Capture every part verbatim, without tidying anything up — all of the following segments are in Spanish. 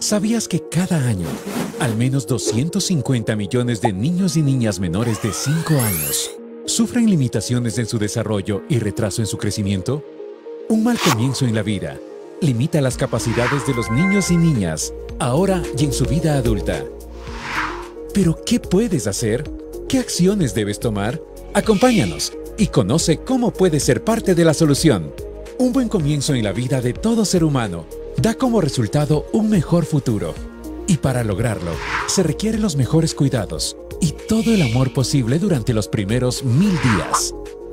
¿Sabías que cada año, al menos doscientos cincuenta millones de niños y niñas menores de cinco años sufren limitaciones en su desarrollo y retraso en su crecimiento? Un mal comienzo en la vida limita las capacidades de los niños y niñas, ahora y en su vida adulta. ¿Pero qué puedes hacer? ¿Qué acciones debes tomar? Acompáñanos y conoce cómo puedes ser parte de la solución. Un buen comienzo en la vida de todo ser humano da como resultado un mejor futuro. Y para lograrlo, se requieren los mejores cuidados y todo el amor posible durante los primeros mil días.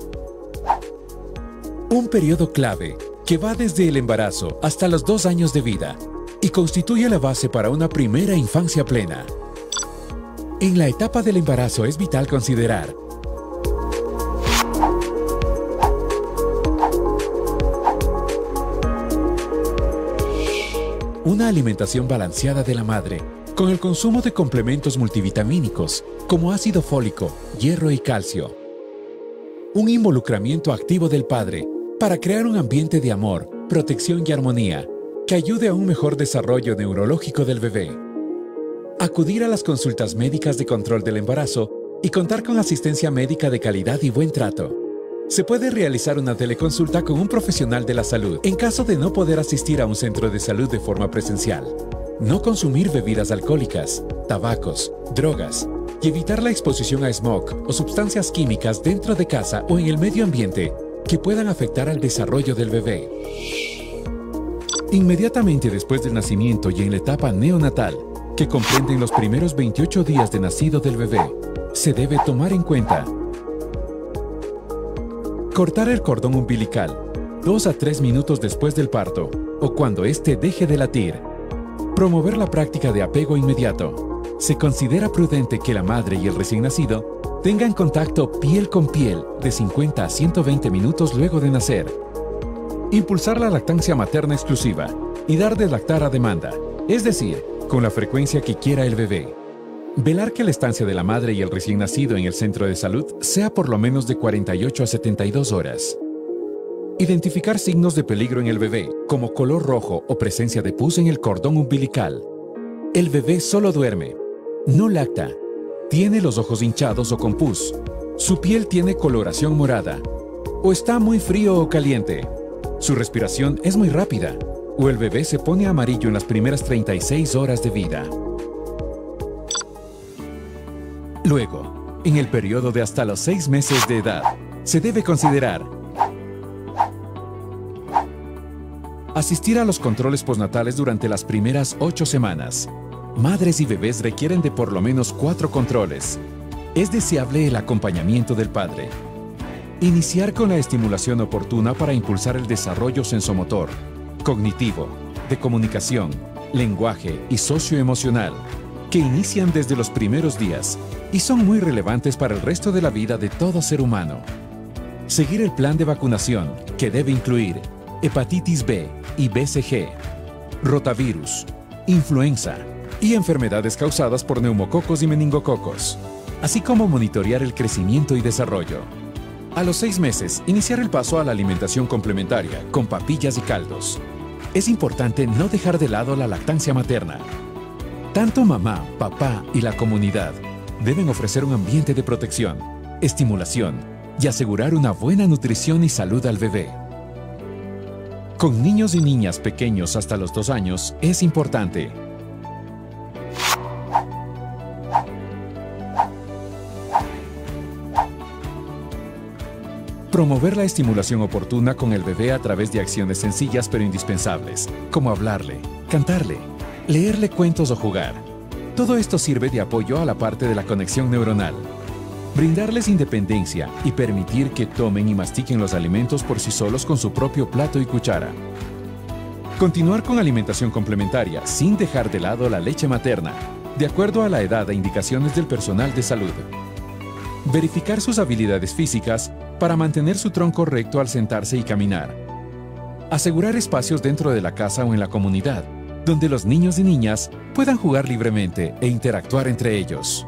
Un periodo clave que va desde el embarazo hasta los dos años de vida y constituye la base para una primera infancia plena. En la etapa del embarazo es vital considerar una alimentación balanceada de la madre, con el consumo de complementos multivitamínicos como ácido fólico, hierro y calcio. Un involucramiento activo del padre para crear un ambiente de amor, protección y armonía que ayude a un mejor desarrollo neurológico del bebé. Acudir a las consultas médicas de control del embarazo y contar con asistencia médica de calidad y buen trato. Se puede realizar una teleconsulta con un profesional de la salud en caso de no poder asistir a un centro de salud de forma presencial. No consumir bebidas alcohólicas, tabacos, drogas y evitar la exposición a smog o sustancias químicas dentro de casa o en el medio ambiente que puedan afectar al desarrollo del bebé. Inmediatamente después del nacimiento y en la etapa neonatal, que comprenden los primeros veintiocho días de nacido del bebé, se debe tomar en cuenta cortar el cordón umbilical dos a tres minutos después del parto o cuando éste deje de latir. Promover la práctica de apego inmediato. Se considera prudente que la madre y el recién nacido tengan contacto piel con piel de cincuenta a ciento veinte minutos luego de nacer. Impulsar la lactancia materna exclusiva y dar de lactar a demanda, es decir, con la frecuencia que quiera el bebé. Velar que la estancia de la madre y el recién nacido en el centro de salud sea por lo menos de cuarenta y ocho a setenta y dos horas. Identificar signos de peligro en el bebé, como color rojo o presencia de pus en el cordón umbilical. El bebé solo duerme, no lacta, tiene los ojos hinchados o con pus, su piel tiene coloración morada, o está muy frío o caliente, su respiración es muy rápida, o el bebé se pone amarillo en las primeras treinta y seis horas de vida. Luego, en el periodo de hasta los seis meses de edad, se debe considerar asistir a los controles postnatales durante las primeras ocho semanas. Madres y bebés requieren de por lo menos cuatro controles. Es deseable el acompañamiento del padre. Iniciar con la estimulación oportuna para impulsar el desarrollo sensomotor, cognitivo, de comunicación, lenguaje y socioemocional, que inician desde los primeros días y son muy relevantes para el resto de la vida de todo ser humano. Seguir el plan de vacunación, que debe incluir hepatitis B y B C G, rotavirus, influenza y enfermedades causadas por neumococos y meningococos, así como monitorear el crecimiento y desarrollo. A los seis meses, iniciar el paso a la alimentación complementaria con papillas y caldos. Es importante no dejar de lado la lactancia materna. Tanto mamá, papá y la comunidad deben ofrecer un ambiente de protección, estimulación y asegurar una buena nutrición y salud al bebé. Con niños y niñas pequeños hasta los dos años es importante promover la estimulación oportuna con el bebé a través de acciones sencillas pero indispensables, como hablarle, cantarle, leerle cuentos o jugar. Todo esto sirve de apoyo a la parte de la conexión neuronal. Brindarles independencia y permitir que tomen y mastiquen los alimentos por sí solos con su propio plato y cuchara. Continuar con alimentación complementaria sin dejar de lado la leche materna, de acuerdo a la edad e indicaciones del personal de salud. Verificar sus habilidades físicas para mantener su tronco recto al sentarse y caminar. Asegurar espacios dentro de la casa o en la comunidad, donde los niños y niñas puedan jugar libremente e interactuar entre ellos.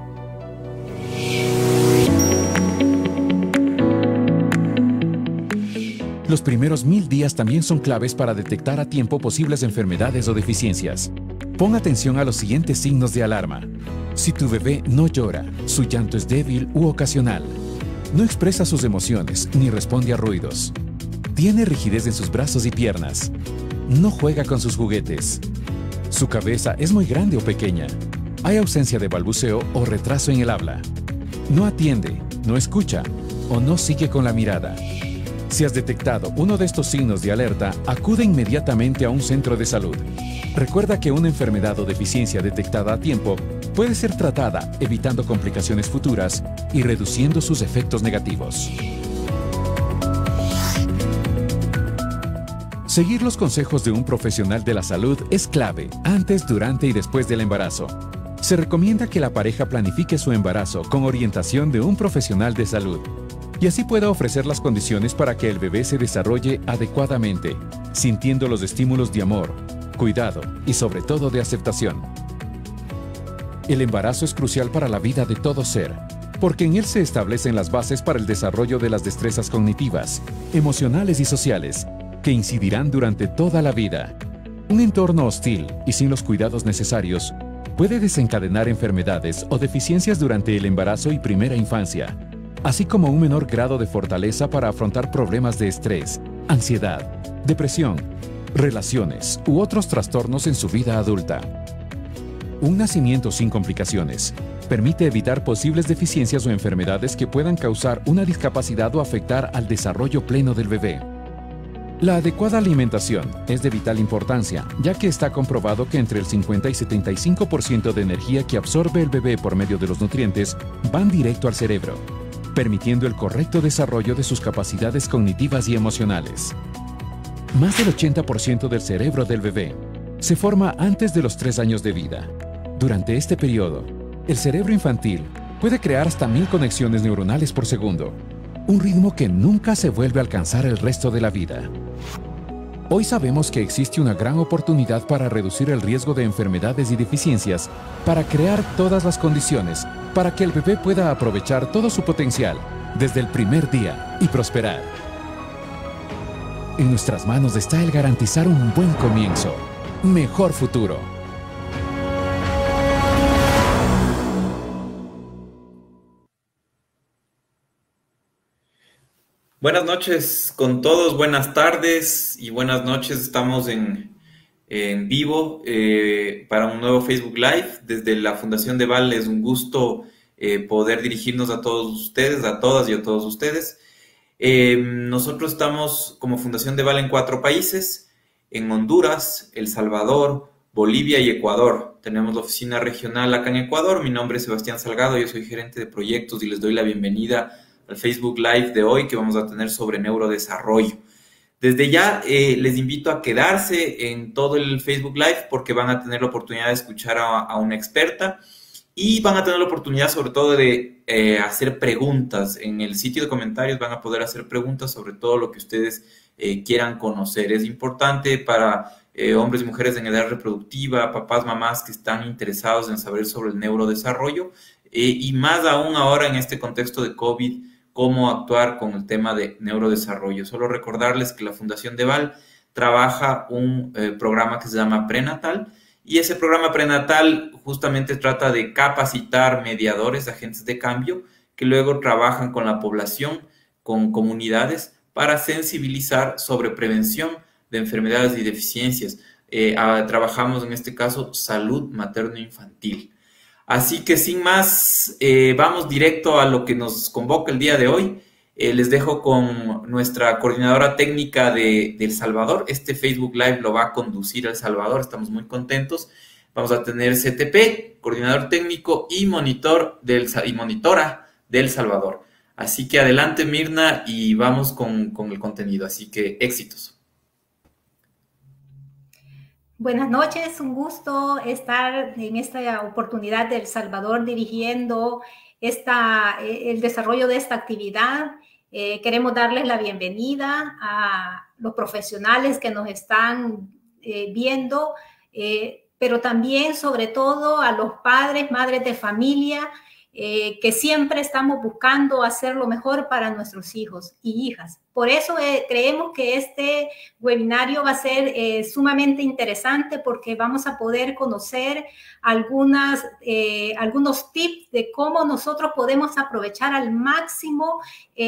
Los primeros mil días también son claves para detectar a tiempo posibles enfermedades o deficiencias. Pon atención a los siguientes signos de alarma. Si tu bebé no llora, su llanto es débil u ocasional, no expresa sus emociones ni responde a ruidos, tiene rigidez en sus brazos y piernas, no juega con sus juguetes, su cabeza es muy grande o pequeña, hay ausencia de balbuceo o retraso en el habla, no atiende, no escucha o no sigue con la mirada. Si has detectado uno de estos signos de alerta, acude inmediatamente a un centro de salud. Recuerda que una enfermedad o deficiencia detectada a tiempo puede ser tratada evitando complicaciones futuras y reduciendo sus efectos negativos. Seguir los consejos de un profesional de la salud es clave antes, durante y después del embarazo. Se recomienda que la pareja planifique su embarazo con orientación de un profesional de salud y así pueda ofrecer las condiciones para que el bebé se desarrolle adecuadamente, sintiendo los estímulos de amor, cuidado y sobre todo de aceptación. El embarazo es crucial para la vida de todo ser, porque en él se establecen las bases para el desarrollo de las destrezas cognitivas, emocionales y sociales, que incidirán durante toda la vida. Un entorno hostil y sin los cuidados necesarios puede desencadenar enfermedades o deficiencias durante el embarazo y primera infancia, así como un menor grado de fortaleza para afrontar problemas de estrés, ansiedad, depresión, relaciones u otros trastornos en su vida adulta. Un nacimiento sin complicaciones permite evitar posibles deficiencias o enfermedades que puedan causar una discapacidad o afectar al desarrollo pleno del bebé. La adecuada alimentación es de vital importancia, ya que está comprobado que entre el cincuenta y setenta y cinco por ciento de energía que absorbe el bebé por medio de los nutrientes van directo al cerebro, permitiendo el correcto desarrollo de sus capacidades cognitivas y emocionales. Más del ochenta por ciento del cerebro del bebé se forma antes de los tres años de vida. Durante este periodo, el cerebro infantil puede crear hasta mil conexiones neuronales por segundo, un ritmo que nunca se vuelve a alcanzar el resto de la vida. Hoy sabemos que existe una gran oportunidad para reducir el riesgo de enfermedades y deficiencias, para crear todas las condiciones para que el bebé pueda aprovechar todo su potencial desde el primer día y prosperar. En nuestras manos está el garantizar un buen comienzo, mejor futuro. Buenas noches con todos, buenas tardes y buenas noches. Estamos en, en vivo eh, para un nuevo Facebook Live. Desde la Fundación Deval es un gusto eh, poder dirigirnos a todos ustedes, a todas y a todos ustedes. Eh, nosotros estamos como Fundación Deval en cuatro países, en Honduras, El Salvador, Bolivia y Ecuador. Tenemos la oficina regional acá en Ecuador. Mi nombre es Sebastián Salgado, yo soy gerente de proyectos y les doy la bienvenida al Facebook Live de hoy que vamos a tener sobre neurodesarrollo. Desde ya eh, les invito a quedarse en todo el Facebook Live porque van a tener la oportunidad de escuchar a, a una experta y van a tener la oportunidad sobre todo de eh, hacer preguntas. En el sitio de comentarios van a poder hacer preguntas sobre todo lo que ustedes eh, quieran conocer. Es importante para eh, hombres y mujeres en edad reproductiva, papás, mamás que están interesados en saber sobre el neurodesarrollo eh, y más aún ahora en este contexto de COVID, cómo actuar con el tema de neurodesarrollo. Solo recordarles que la Fundación Deval trabaja un eh, programa que se llama Prenatal y ese programa prenatal justamente trata de capacitar mediadores, agentes de cambio, que luego trabajan con la población, con comunidades, para sensibilizar sobre prevención de enfermedades y deficiencias. Eh, a, trabajamos en este caso salud materno-infantil. Así que sin más, eh, vamos directo a lo que nos convoca el día de hoy. Eh, les dejo con nuestra coordinadora técnica de, de El Salvador. Este Facebook Live lo va a conducir El Salvador, estamos muy contentos. Vamos a tener C T P, coordinador técnico y, monitor del, y monitora de El Salvador. Así que adelante Mirna y vamos con, con el contenido. Así que éxitos. Buenas noches, un gusto estar en esta oportunidad de El Salvador dirigiendo esta, el desarrollo de esta actividad. Eh, queremos darles la bienvenida a los profesionales que nos están eh, viendo, eh, pero también sobre todo a los padres, madres de familia eh, que siempre estamos buscando hacer lo mejor para nuestros hijos y hijas. Por eso eh, creemos que este webinario va a ser eh, sumamente interesante porque vamos a poder conocer algunas, eh, algunos tips de cómo nosotros podemos aprovechar al máximo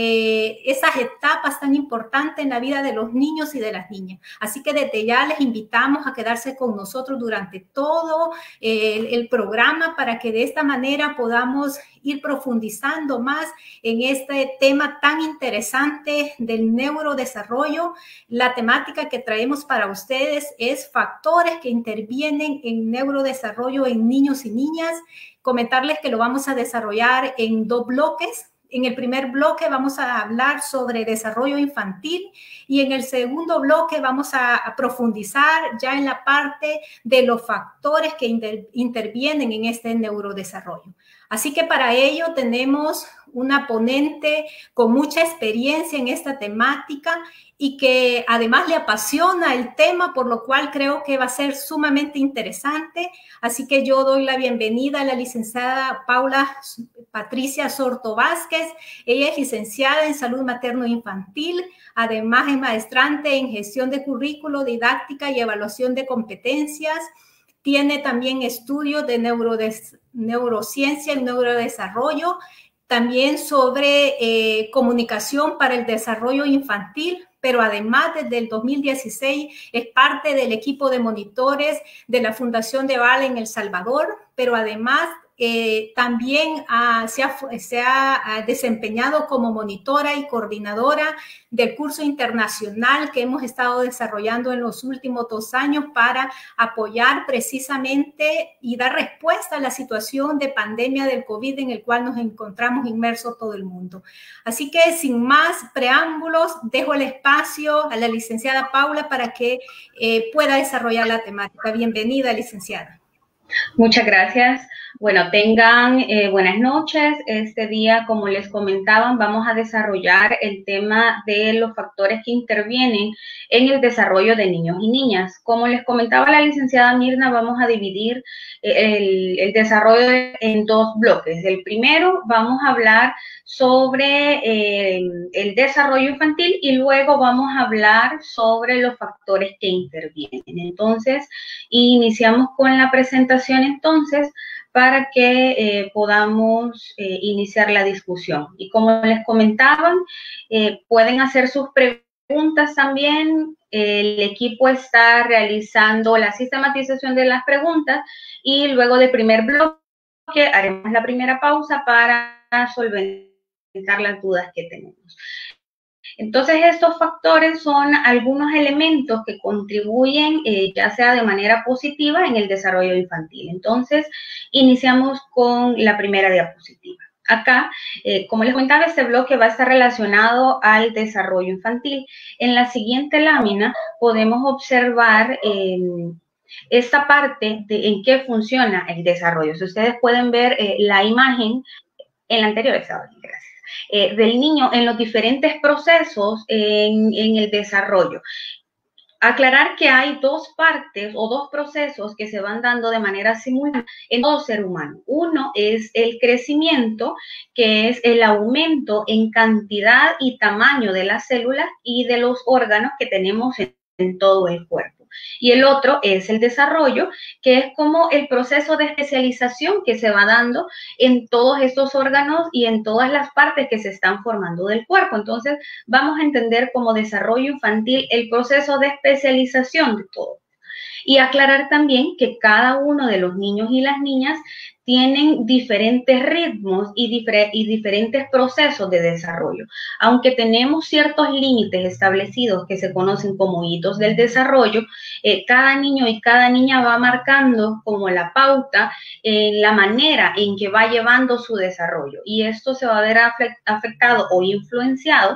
eh, esas etapas tan importantes en la vida de los niños y de las niñas. Así que desde ya les invitamos a quedarse con nosotros durante todo eh, el, el programa para que de esta manera podamos ir profundizando más en este tema tan interesante del neurodesarrollo. La temática que traemos para ustedes es factores que intervienen en neurodesarrollo en niños y niñas. Comentarles que lo vamos a desarrollar en dos bloques. En el primer bloque vamos a hablar sobre desarrollo infantil y en el segundo bloque vamos a, a profundizar ya en la parte de los factores que inter, intervienen en este neurodesarrollo. Así que para ello tenemos una ponente con mucha experiencia en esta temática y que además le apasiona el tema, por lo cual creo que va a ser sumamente interesante. Así que yo doy la bienvenida a la licenciada Paula Patricia Sorto Vázquez. Ella es licenciada en Salud Materno-Infantil, además es maestrante en Gestión de Currículo, Didáctica y Evaluación de Competencias. Tiene también estudios de neurodes, neurociencia y neurodesarrollo, también sobre eh, comunicación para el desarrollo infantil, pero además desde el dos mil dieciséis es parte del equipo de monitores de la Fundación de Val en El Salvador, pero además eh, también ah, se, ha, se ha desempeñado como monitora y coordinadora del curso internacional que hemos estado desarrollando en los últimos dos años para apoyar precisamente y dar respuesta a la situación de pandemia del COVID en el cual nos encontramos inmersos todo el mundo. Así que sin más preámbulos, dejo el espacio a la licenciada Paula para que eh, pueda desarrollar la temática. Bienvenida, licenciada. Muchas gracias. Bueno, tengan eh, buenas noches. Este día, como les comentaban, vamos a desarrollar el tema de los factores que intervienen en el desarrollo de niños y niñas. Como les comentaba la licenciada Mirna, vamos a dividir el, el desarrollo en dos bloques. El primero, vamos a hablar sobre eh, el desarrollo infantil y luego vamos a hablar sobre los factores que intervienen. Entonces, iniciamos con la presentación entonces para que eh, podamos eh, iniciar la discusión. Y como les comentaban, eh, pueden hacer sus preguntas también. El equipo está realizando la sistematización de las preguntas y luego del primer bloque haremos la primera pausa para solventar las dudas que tenemos. Entonces, estos factores son algunos elementos que contribuyen, eh, ya sea de manera positiva, en el desarrollo infantil. Entonces, iniciamos con la primera diapositiva. Acá, eh, como les comentaba, este bloque va a estar relacionado al desarrollo infantil. En la siguiente lámina podemos observar eh, esta parte de en qué funciona el desarrollo. Si ustedes pueden ver eh, la imagen en la anterior, estaba bien, gracias. Eh, del niño en los diferentes procesos en, en el desarrollo. Aclarar que hay dos partes o dos procesos que se van dando de manera simultánea en todo ser humano. Uno es el crecimiento, que es el aumento en cantidad y tamaño de las células y de los órganos que tenemos en, en todo el cuerpo. Y el otro es el desarrollo, que es como el proceso de especialización que se va dando en todos estos órganos y en todas las partes que se están formando del cuerpo. Entonces, vamos a entender como desarrollo infantil el proceso de especialización de todo. Y aclarar también que cada uno de los niños y las niñas tienen diferentes ritmos y, difer y diferentes procesos de desarrollo. Aunque tenemos ciertos límites establecidos que se conocen como hitos del desarrollo, eh, cada niño y cada niña va marcando como la pauta en eh, la manera en que va llevando su desarrollo. Y esto se va a ver afectado o influenciado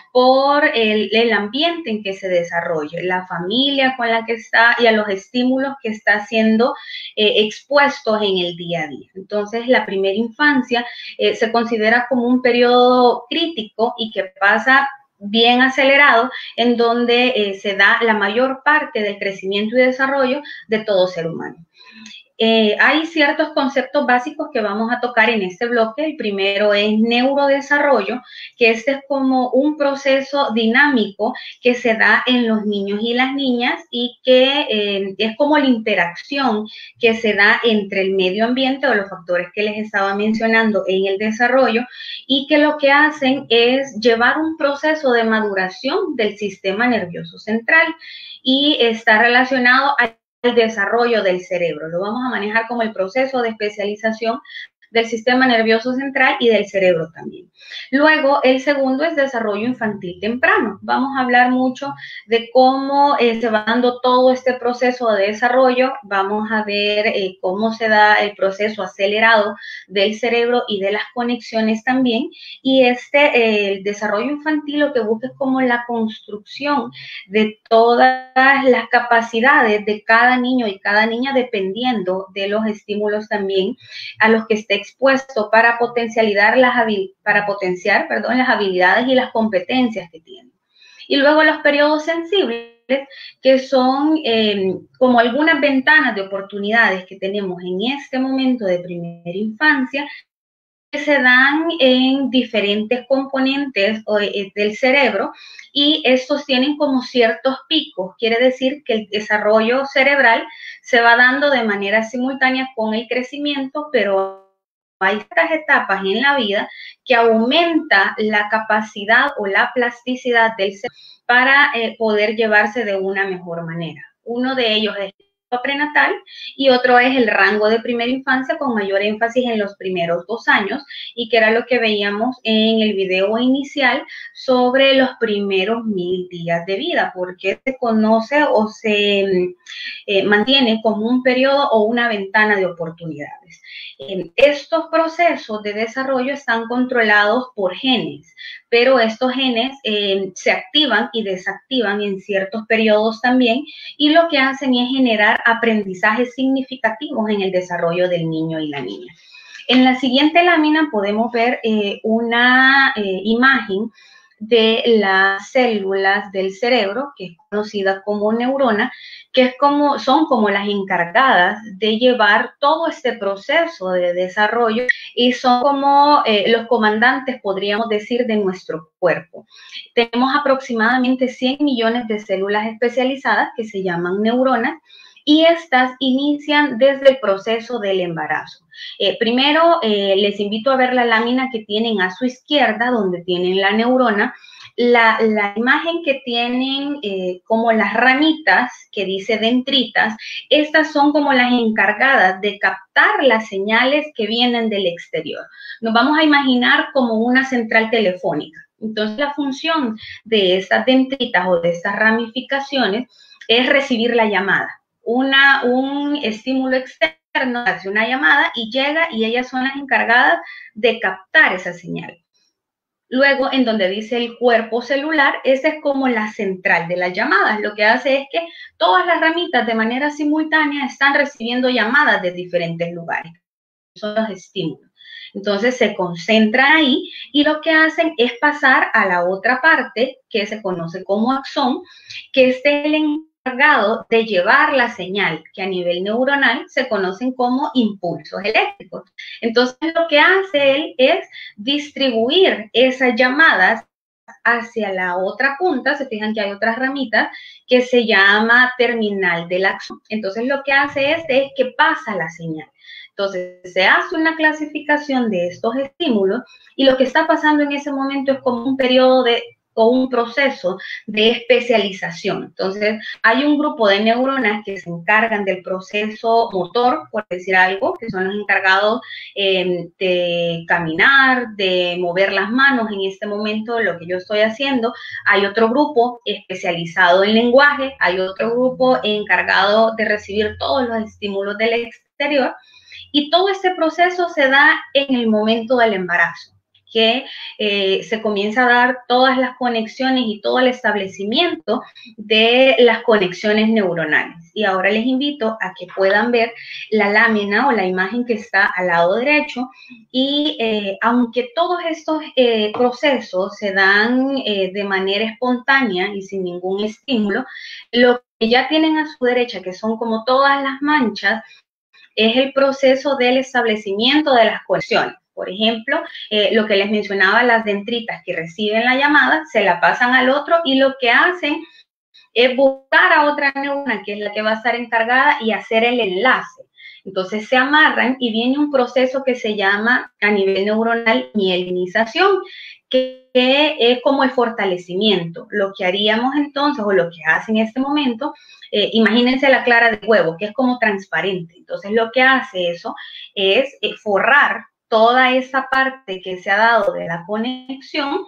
por el, el ambiente en que se desarrolla, la familia con la que está y a los estímulos que está siendo eh, expuestos en el día a día. Entonces, la primera infancia eh, se considera como un periodo crítico y que pasa bien acelerado, en donde eh, se da la mayor parte del crecimiento y desarrollo de todo ser humano. Eh, hay ciertos conceptos básicos que vamos a tocar en este bloque. El primero es neurodesarrollo, que este es como un proceso dinámico que se da en los niños y las niñas y que eh, es como la interacción que se da entre el medio ambiente o los factores que les estaba mencionando en el desarrollo, y que lo que hacen es llevar un proceso de maduración del sistema nervioso central y está relacionado a el desarrollo del cerebro. Lo vamos a manejar como el proceso de especialización del sistema nervioso central y del cerebro también. Luego, el segundo es desarrollo infantil temprano. Vamos a hablar mucho de cómo eh, se va dando todo este proceso de desarrollo. Vamos a ver eh, cómo se da el proceso acelerado del cerebro y de las conexiones también. Y este, eh, el desarrollo infantil lo que busca es como la construcción de todas las capacidades de cada niño y cada niña, dependiendo de los estímulos también a los que esté expuesto, para potencializar las para potenciar, perdón, las habilidades y las competencias que tiene. Y luego los periodos sensibles, que son eh, como algunas ventanas de oportunidades que tenemos en este momento de primera infancia, que se dan en diferentes componentes del cerebro, y estos tienen como ciertos picos. Quiere decir que el desarrollo cerebral se va dando de manera simultánea con el crecimiento, pero hay estas etapas en la vida que aumenta la capacidad o la plasticidad del cerebro para eh, poder llevarse de una mejor manera. Uno de ellos es prenatal y otro es el rango de primera infancia, con mayor énfasis en los primeros dos años, y que era lo que veíamos en el video inicial sobre los primeros mil días de vida, porque se conoce o se eh, mantiene como un periodo o una ventana de oportunidades. Eh, estos procesos de desarrollo están controlados por genes, pero estos genes eh, se activan y desactivan en ciertos periodos también, y lo que hacen es generar aprendizajes significativos en el desarrollo del niño y la niña. En la siguiente lámina podemos ver eh, una eh, imagen de las células del cerebro, que es conocida como neurona, que es como, son como las encargadas de llevar todo este proceso de desarrollo, y son como eh, los comandantes, podríamos decir, de nuestro cuerpo. Tenemos aproximadamente cien millones de células especializadas que se llaman neuronas, y estas inician desde el proceso del embarazo. Eh, primero, eh, les invito a ver la lámina que tienen a su izquierda, donde tienen la neurona. La, la imagen que tienen eh, como las ramitas, que dice dendritas, estas son como las encargadas de captar las señales que vienen del exterior. Nos vamos a imaginar como una central telefónica. Entonces, la función de estas dendritas o de estas ramificaciones es recibir la llamada. Una, un estímulo externo hace una llamada y llega, y ellas son las encargadas de captar esa señal. Luego, en donde dice el cuerpo celular, esa es como la central de las llamadas. Lo que hace es que todas las ramitas de manera simultánea están recibiendo llamadas de diferentes lugares. Son los estímulos. Entonces se concentran ahí, y lo que hacen es pasar a la otra parte, que se conoce como axón, que es el encargado de llevar la señal, que a nivel neuronal se conocen como impulsos eléctricos. Entonces, lo que hace él es distribuir esas llamadas hacia la otra punta. Se fijan que hay otras ramitas que se llama terminal del axón. Entonces, lo que hace este es que pasa la señal. Entonces, se hace una clasificación de estos estímulos, y lo que está pasando en ese momento es como un periodo de o un proceso de especialización. Entonces, hay un grupo de neuronas que se encargan del proceso motor, por decir algo, que son los encargados eh, de caminar, de mover las manos. En este momento, lo que yo estoy haciendo. Hay otro grupo especializado en lenguaje, hay otro grupo encargado de recibir todos los estímulos del exterior, y todo este proceso se da en el momento del embarazo, que eh, se comienza a dar todas las conexiones y todo el establecimiento de las conexiones neuronales. Y ahora les invito a que puedan ver la lámina o la imagen que está al lado derecho, y eh, aunque todos estos eh, procesos se dan eh, de manera espontánea y sin ningún estímulo, lo que ya tienen a su derecha, que son como todas las manchas, es el proceso del establecimiento de las conexiones. Por ejemplo, eh, lo que les mencionaba, las dendritas que reciben la llamada, se la pasan al otro y lo que hacen es buscar a otra neurona, que es la que va a estar encargada, y hacer el enlace. Entonces se amarran y viene un proceso que se llama a nivel neuronal mielinización, que, que es como el fortalecimiento. Lo que haríamos entonces, o lo que hace en este momento, eh, imagínense la clara de huevo, que es como transparente. Entonces lo que hace eso es eh, forrar toda esa parte que se ha dado de la conexión,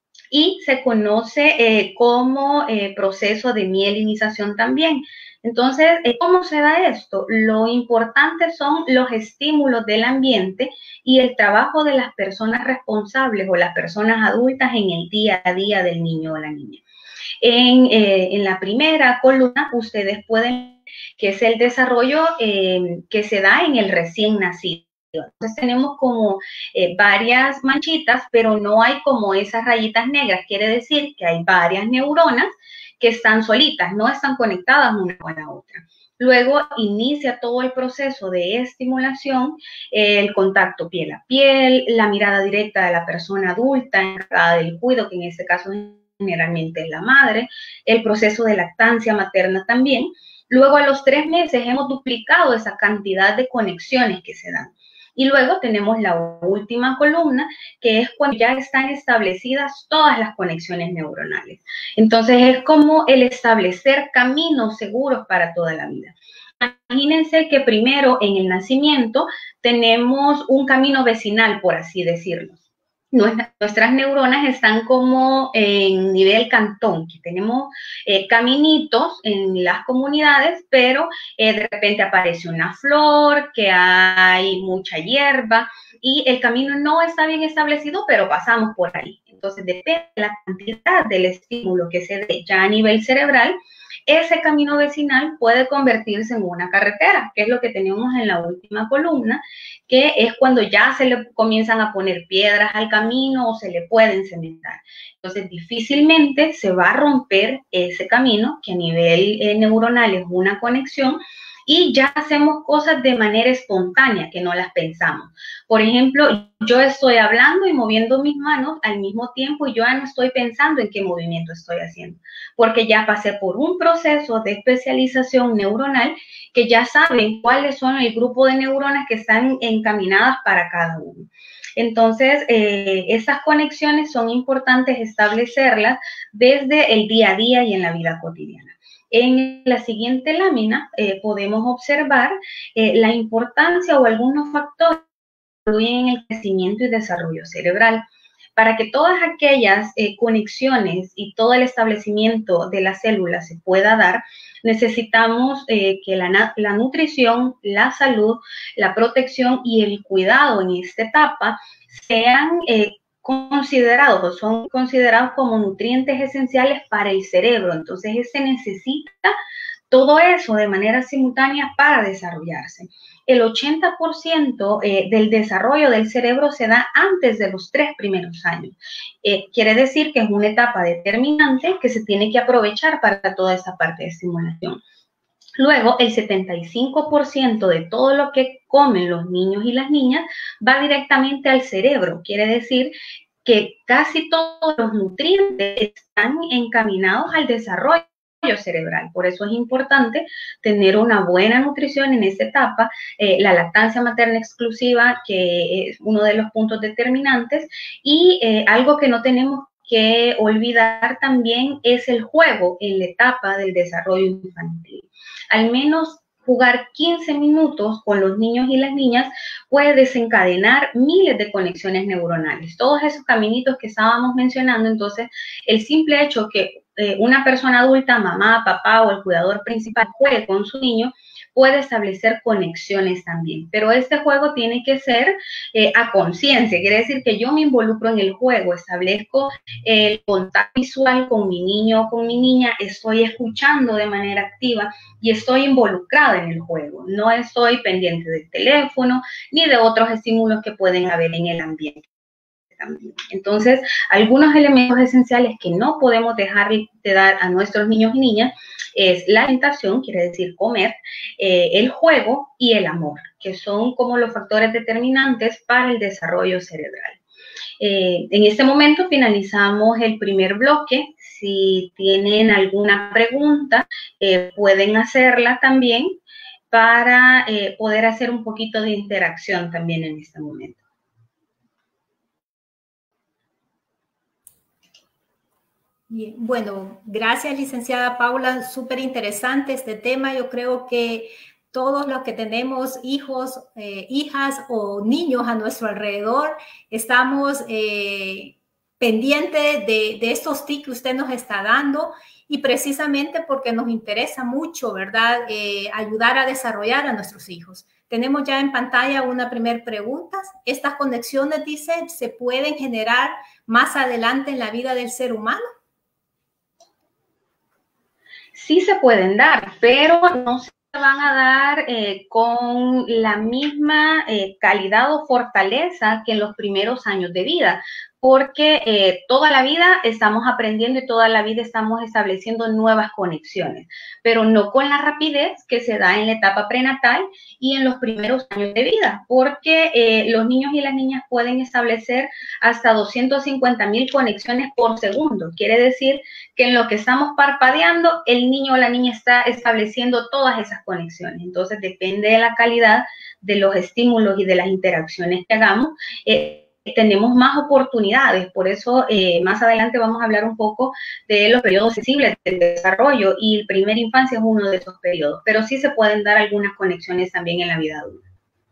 y se conoce eh, como eh, proceso de mielinización también. Entonces, eh, ¿cómo se da esto? Lo importante son los estímulos del ambiente y el trabajo de las personas responsables o las personas adultas en el día a día del niño o la niña. En, eh, en la primera columna, ustedes pueden ver que es el desarrollo eh, que se da en el recién nacido. Entonces tenemos como eh, varias manchitas, pero no hay como esas rayitas negras. Quiere decir que hay varias neuronas que están solitas, no están conectadas una con la otra. Luego inicia todo el proceso de estimulación, eh, el contacto piel a piel, la mirada directa de la persona adulta encargada del cuidado, que en este caso generalmente es la madre, el proceso de lactancia materna también. Luego a los tres meses hemos duplicado esa cantidad de conexiones que se dan. Y luego tenemos la última columna, que es cuando ya están establecidas todas las conexiones neuronales. Entonces, es como el establecer caminos seguros para toda la vida. Imagínense que primero, en el nacimiento, tenemos un camino vecinal, por así decirlo. Nuestras neuronas están como en nivel cantón, que tenemos eh, caminitos en las comunidades, pero eh, de repente aparece una flor, que hay mucha hierba y el camino no está bien establecido, pero pasamos por ahí. Entonces, depende de la cantidad del estímulo que se dé ya a nivel cerebral, ese camino vecinal puede convertirse en una carretera, que es lo que tenemos en la última columna, que es cuando ya se le comienzan a poner piedras al camino o se le pueden cementar. Entonces, difícilmente se va a romper ese camino, que a nivel eh, neuronal es una conexión, y ya hacemos cosas de manera espontánea, que no las pensamos. Por ejemplo, yo estoy hablando y moviendo mis manos al mismo tiempo y yo ya no estoy pensando en qué movimiento estoy haciendo, porque ya pasé por un proceso de especialización neuronal que ya saben cuáles son el grupo de neuronas que están encaminadas para cada uno. Entonces, eh, esas conexiones son importantes establecerlas desde el día a día y en la vida cotidiana. En la siguiente lámina eh, podemos observar eh, la importancia o algunos factores que influyen en el crecimiento y desarrollo cerebral. Para que todas aquellas eh, conexiones y todo el establecimiento de las células se pueda dar, necesitamos eh, que la, la nutrición, la salud, la protección y el cuidado en esta etapa sean eh, considerados o son considerados como nutrientes esenciales para el cerebro. Entonces, se necesita todo eso de manera simultánea para desarrollarse. El ochenta por ciento eh, del desarrollo del cerebro se da antes de los tres primeros años. Eh, quiere decir que es una etapa determinante que se tiene que aprovechar para toda esa parte de estimulación. Luego, el setenta y cinco por ciento de todo lo que comen los niños y las niñas va directamente al cerebro. Quiere decir que casi todos los nutrientes están encaminados al desarrollo cerebral. Por eso es importante tener una buena nutrición en esta etapa, eh, la lactancia materna exclusiva, que es uno de los puntos determinantes, y eh, algo que no tenemos que olvidar también es el juego en la etapa del desarrollo infantil. Al menos jugar quince minutos con los niños y las niñas puede desencadenar miles de conexiones neuronales. Todos esos caminitos que estábamos mencionando, entonces, el simple hecho que eh, una persona adulta, mamá, papá o el cuidador principal juegue con su niño, puede establecer conexiones también. Pero este juego tiene que ser eh, a conciencia, quiere decir que yo me involucro en el juego, establezco el contacto visual con mi niño o con mi niña, estoy escuchando de manera activa y estoy involucrada en el juego. No estoy pendiente del teléfono ni de otros estímulos que pueden haber en el ambiente. también. Entonces, algunos elementos esenciales que no podemos dejar de dar a nuestros niños y niñas es la alimentación, quiere decir comer, eh, el juego y el amor, que son como los factores determinantes para el desarrollo cerebral. Eh, en este momento finalizamos el primer bloque. Si tienen alguna pregunta, eh, pueden hacerla también para eh, poder hacer un poquito de interacción también en este momento. Bien, bueno, gracias, licenciada Paula. Súper interesante este tema. Yo creo que todos los que tenemos hijos, eh, hijas o niños a nuestro alrededor, estamos eh, pendientes de, de estos tips que usted nos está dando, y precisamente porque nos interesa mucho, ¿verdad?, eh, ayudar a desarrollar a nuestros hijos. Tenemos ya en pantalla una primera pregunta. ¿Estas conexiones, dice, se pueden generar más adelante en la vida del ser humano? Sí se pueden dar, pero no se van a dar eh, con la misma eh, calidad o fortaleza que en los primeros años de vida, porque eh, toda la vida estamos aprendiendo y toda la vida estamos estableciendo nuevas conexiones, pero no con la rapidez que se da en la etapa prenatal y en los primeros años de vida, porque eh, los niños y las niñas pueden establecer hasta doscientas cincuenta mil conexiones por segundo. Quiere decir que en lo que estamos parpadeando, el niño o la niña está estableciendo todas esas conexiones. Entonces, depende de la calidad de los estímulos y de las interacciones que hagamos, eh, tenemos más oportunidades. Por eso eh, más adelante vamos a hablar un poco de los periodos sensibles del desarrollo, y primera infancia es uno de esos periodos, pero sí se pueden dar algunas conexiones también en la vida adulta.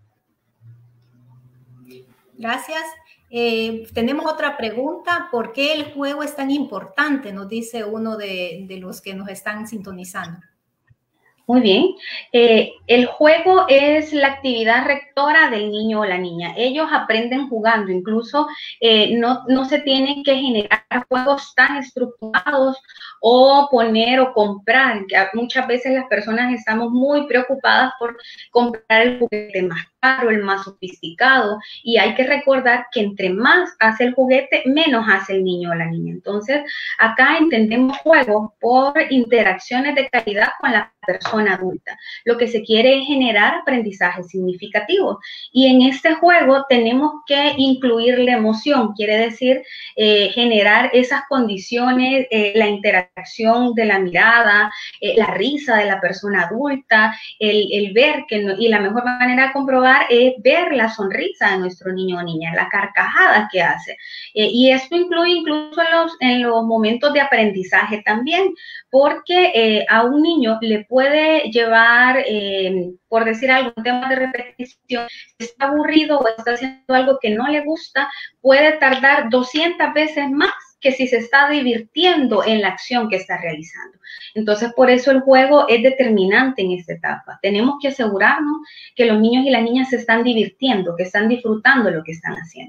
Gracias. Eh, tenemos otra pregunta. ¿Por qué el juego es tan importante? Nos dice uno de, de los que nos están sintonizando. Muy bien. Eh, el juego es la actividad rectora del niño o la niña. Ellos aprenden jugando, incluso eh, no, no se tienen que generar juegos tan estructurados o poner o comprar, que muchas veces las personas estamos muy preocupadas por comprar el juguete más caro, el más sofisticado, y hay que recordar que entre más hace el juguete, menos hace el niño o la niña. Entonces, acá entendemos juego por interacciones de calidad con la persona adulta. Lo que se quiere es generar aprendizaje significativo, y en este juego tenemos que incluir la emoción, quiere decir eh, generar esas condiciones, eh, la interacción de la mirada, eh, la risa de la persona adulta, el, el ver que no, y la mejor manera de comprobar es ver la sonrisa de nuestro niño o niña, la carcajada que hace, eh, y esto incluye incluso en los, en los momentos de aprendizaje también, porque eh, a un niño le puede llevar, eh, por decir algo, un tema de repetición, si está aburrido o está haciendo algo que no le gusta, puede tardar doscientas veces más que si se está divirtiendo en la acción que está realizando. Entonces, por eso el juego es determinante en esta etapa. Tenemos que asegurarnos que los niños y las niñas se están divirtiendo, que están disfrutando lo que están haciendo.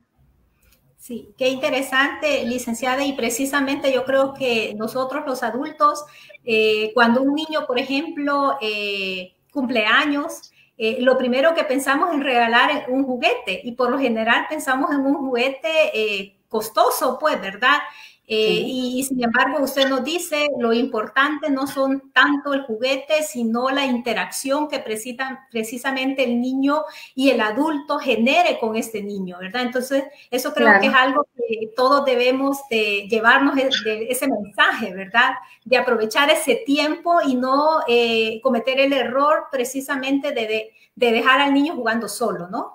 Sí, qué interesante, licenciada, y precisamente yo creo que nosotros los adultos, eh, cuando un niño, por ejemplo, eh, cumple años, eh, lo primero que pensamos es regalar un juguete, y por lo general pensamos en un juguete eh, costoso, pues, ¿verdad? Eh, sí. Y sin embargo, usted nos dice, lo importante no son tanto el juguete, sino la interacción que precisa, precisamente el niño y el adulto genere con este niño, ¿verdad? Entonces, eso creo claro. que es algo que todos debemos de llevarnos de, de ese mensaje, ¿verdad? De aprovechar ese tiempo y no eh, cometer el error precisamente de, de, de dejar al niño jugando solo, ¿no?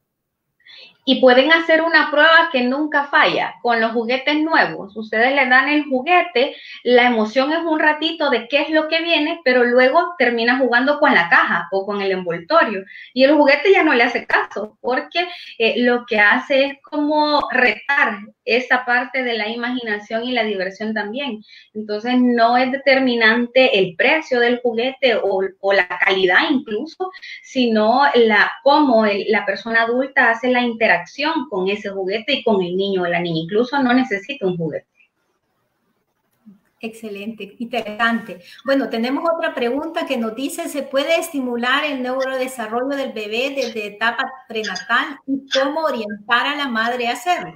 Y pueden hacer una prueba que nunca falla con los juguetes nuevos. Ustedes le dan el juguete, la emoción es un ratito de qué es lo que viene, pero luego termina jugando con la caja o con el envoltorio. Y el juguete ya no le hace caso, porque eh, lo que hace es como retar esa parte de la imaginación y la diversión también. Entonces, no es determinante el precio del juguete o, o la calidad incluso, sino la, cómo el, la persona adulta hace la interacción con ese juguete y con el niño o la niña. Incluso no necesita un juguete. Excelente, interesante. Bueno, tenemos otra pregunta que nos dice, ¿se puede estimular el neurodesarrollo del bebé desde etapa prenatal y cómo orientar a la madre a hacerlo?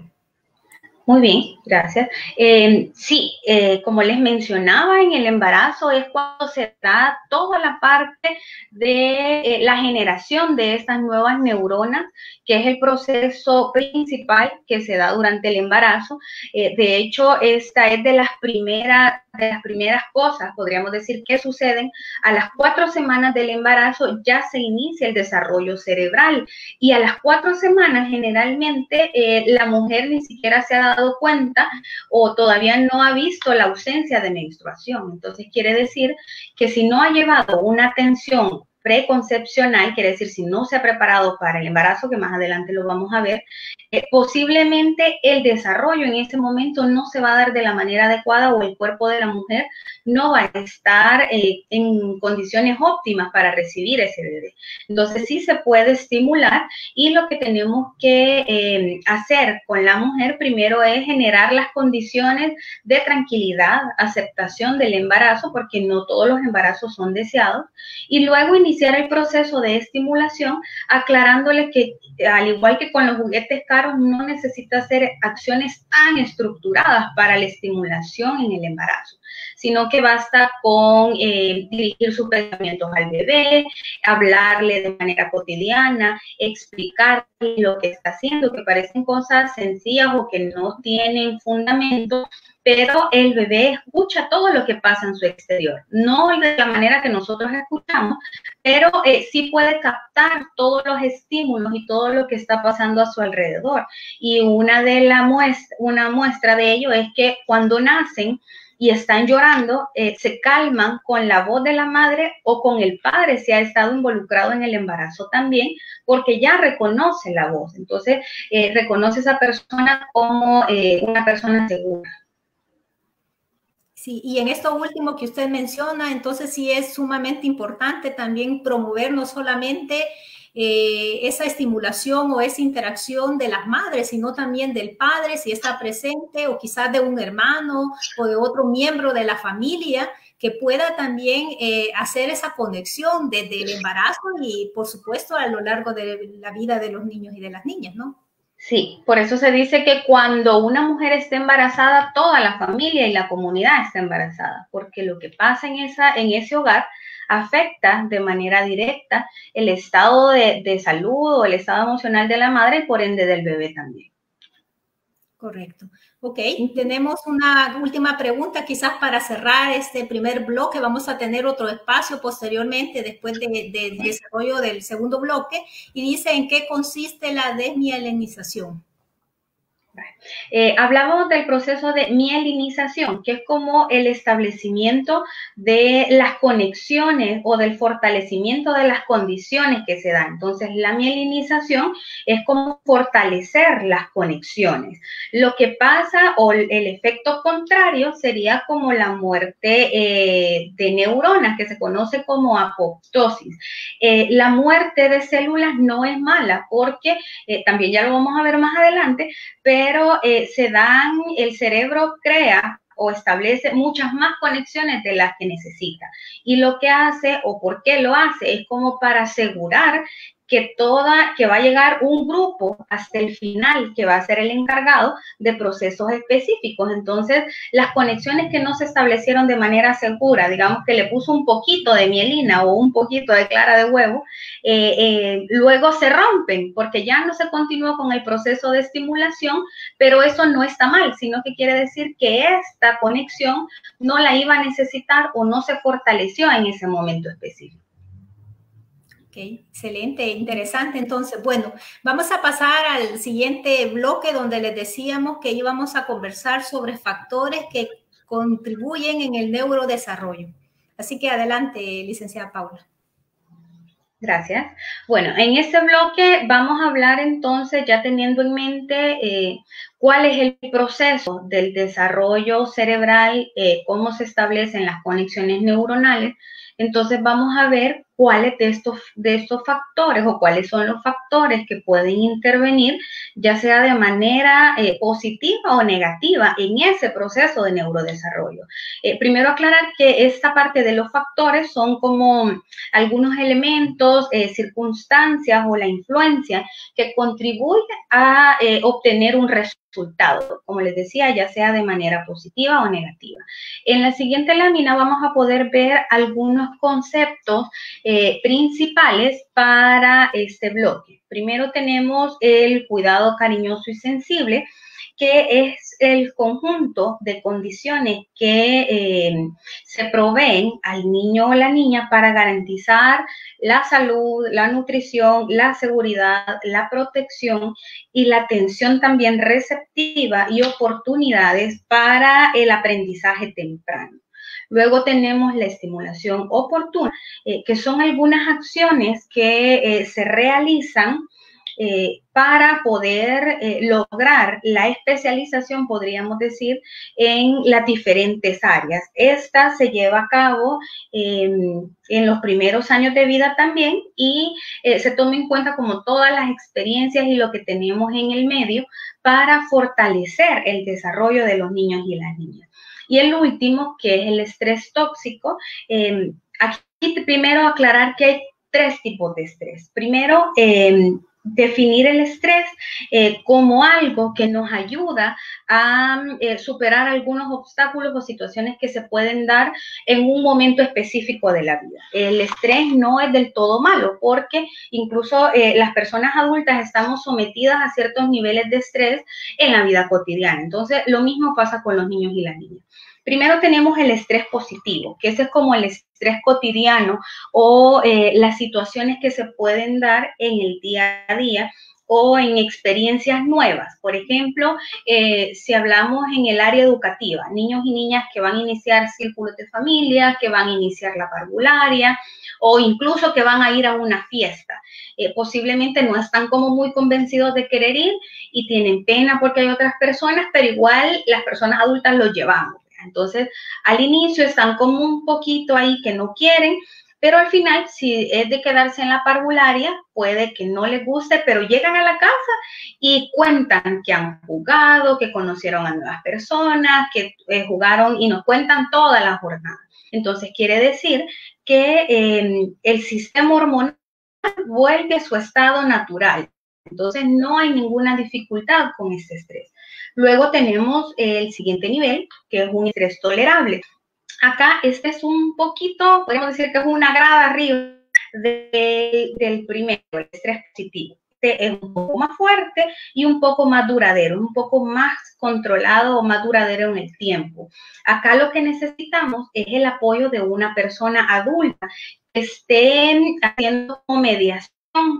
Muy bien, gracias. Eh, sí, eh, como les mencionaba, en el embarazo es cuando se da toda la parte de eh, la generación de estas nuevas neuronas, que es el proceso principal que se da durante el embarazo. Eh, de hecho, esta es de las primeras, de las primeras cosas, podríamos decir, que suceden. A las cuatro semanas del embarazo ya se inicia el desarrollo cerebral y a las cuatro semanas generalmente eh, la mujer ni siquiera se ha dado dado cuenta o todavía no ha visto la ausencia de menstruación. Entonces quiere decir que si no ha llevado una atención preconcepcional, quiere decir si no se ha preparado para el embarazo, que más adelante lo vamos a ver, eh, posiblemente el desarrollo en ese momento no se va a dar de la manera adecuada o el cuerpo de la mujer no va a estar eh, en condiciones óptimas para recibir ese bebé. Entonces sí se puede estimular y lo que tenemos que eh, hacer con la mujer primero es generar las condiciones de tranquilidad, aceptación del embarazo, porque no todos los embarazos son deseados, y luego iniciar el proceso de estimulación aclarándole que al igual que con los juguetes caros no necesita hacer acciones tan estructuradas para la estimulación en el embarazo, sino que basta con eh, dirigir sus pensamientos al bebé, hablarle de manera cotidiana, explicarle lo que está haciendo, que parecen cosas sencillas o que no tienen fundamento, pero el bebé escucha todo lo que pasa en su exterior, no de la manera que nosotros escuchamos, pero eh, sí puede captar todos los estímulos y todo lo que está pasando a su alrededor. Y una de la muestra, una muestra de ello es que cuando nacen y están llorando, eh, se calman con la voz de la madre o con el padre si ha estado involucrado en el embarazo también, porque ya reconoce la voz. Entonces, eh, reconoce a esa persona como eh, una persona segura. Sí, y en esto último que usted menciona, entonces sí es sumamente importante también promover no solamente eh, esa estimulación o esa interacción de las madres, sino también del padre, si está presente, o quizás de un hermano o de otro miembro de la familia, que pueda también eh, hacer esa conexión desde el embarazo y, por supuesto, a lo largo de la vida de los niños y de las niñas, ¿no? Sí, por eso se dice que cuando una mujer está embarazada, toda la familia y la comunidad está embarazada, porque lo que pasa en, esa, en ese hogar afecta de manera directa el estado de, de salud o el estado emocional de la madre y por ende del bebé también. Correcto. Ok, tenemos una última pregunta quizás para cerrar este primer bloque. Vamos a tener otro espacio posteriormente después del de, de desarrollo del segundo bloque y dice ¿en qué consiste la desmielinización? Eh, hablamos del proceso de mielinización, que es como el establecimiento de las conexiones o del fortalecimiento de las condiciones que se dan. Entonces, la mielinización es como fortalecer las conexiones. Lo que pasa o el efecto contrario sería como la muerte eh, de neuronas, que se conoce como apoptosis. Eh, la muerte de células no es mala porque, eh, también ya lo vamos a ver más adelante, pero pero eh, se dan, el cerebro crea o establece muchas más conexiones de las que necesita. Y lo que hace, o por qué lo hace, es como para asegurar que toda, que va a llegar un grupo hasta el final que va a ser el encargado de procesos específicos. Entonces, las conexiones que no se establecieron de manera segura, digamos que le puso un poquito de mielina o un poquito de clara de huevo, eh, eh, luego se rompen porque ya no se continuó con el proceso de estimulación, pero eso no está mal, sino que quiere decir que esta conexión no la iba a necesitar o no se fortaleció en ese momento específico. Okay, excelente, interesante. Entonces, bueno, vamos a pasar al siguiente bloque donde les decíamos que íbamos a conversar sobre factores que contribuyen en el neurodesarrollo. Así que adelante, licenciada Paula. Gracias. Bueno, en este bloque vamos a hablar entonces, ya teniendo en mente eh, cuál es el proceso del desarrollo cerebral, eh, cómo se establecen las conexiones neuronales. Entonces vamos a ver cuáles de estos, de estos factores o cuáles son los factores que pueden intervenir, ya sea de manera eh, positiva o negativa en ese proceso de neurodesarrollo. Eh, primero aclarar que esta parte de los factores son como algunos elementos, eh, circunstancias o la influencia que contribuye a eh, obtener un resultado, como les decía, ya sea de manera positiva o negativa. En la siguiente lámina vamos a poder ver algunos conceptos eh, principales para este bloque. Primero tenemos el cuidado cariñoso y sensible, que es el conjunto de condiciones que eh, se proveen al niño o la niña para garantizar la salud, la nutrición, la seguridad, la protección y la atención también receptiva y oportunidades para el aprendizaje temprano. Luego tenemos la estimulación oportuna, eh, que son algunas acciones que eh, se realizan Eh, para poder eh, lograr la especialización, podríamos decir, en las diferentes áreas. Esta se lleva a cabo eh, en los primeros años de vida también y eh, se toma en cuenta como todas las experiencias y lo que tenemos en el medio para fortalecer el desarrollo de los niños y las niñas. Y el último, que es el estrés tóxico, eh, aquí primero aclarar que hay tres tipos de estrés. Primero, eh, definir el estrés eh, como algo que nos ayuda a eh, superar algunos obstáculos o situaciones que se pueden dar en un momento específico de la vida. El estrés no es del todo malo, porque incluso eh, las personas adultas estamos sometidas a ciertos niveles de estrés en la vida cotidiana. Entonces, lo mismo pasa con los niños y las niñas. Primero tenemos el estrés positivo, que ese es como el estrés cotidiano o eh, las situaciones que se pueden dar en el día a día o en experiencias nuevas. Por ejemplo, eh, si hablamos en el área educativa, niños y niñas que van a iniciar círculos de familia, que van a iniciar la parvularia o incluso que van a ir a una fiesta. Eh, posiblemente no están como muy convencidos de querer ir y tienen pena porque hay otras personas, pero igual las personas adultas los llevamos. Entonces, al inicio están como un poquito ahí que no quieren, pero al final, si es de quedarse en la parvularia, puede que no les guste, pero llegan a la casa y cuentan que han jugado, que conocieron a nuevas personas, que eh, jugaron y nos cuentan toda la jornada. Entonces, quiere decir que eh, el sistema hormonal vuelve a su estado natural. Entonces, no hay ninguna dificultad con este estrés. Luego tenemos el siguiente nivel, que es un estrés tolerable. Acá este es un poquito, podemos decir que es una grada arriba de, del primero, el estrés positivo. Este es un poco más fuerte y un poco más duradero, un poco más controlado o más duradero en el tiempo. Acá lo que necesitamos es el apoyo de una persona adulta que esté haciendo mediación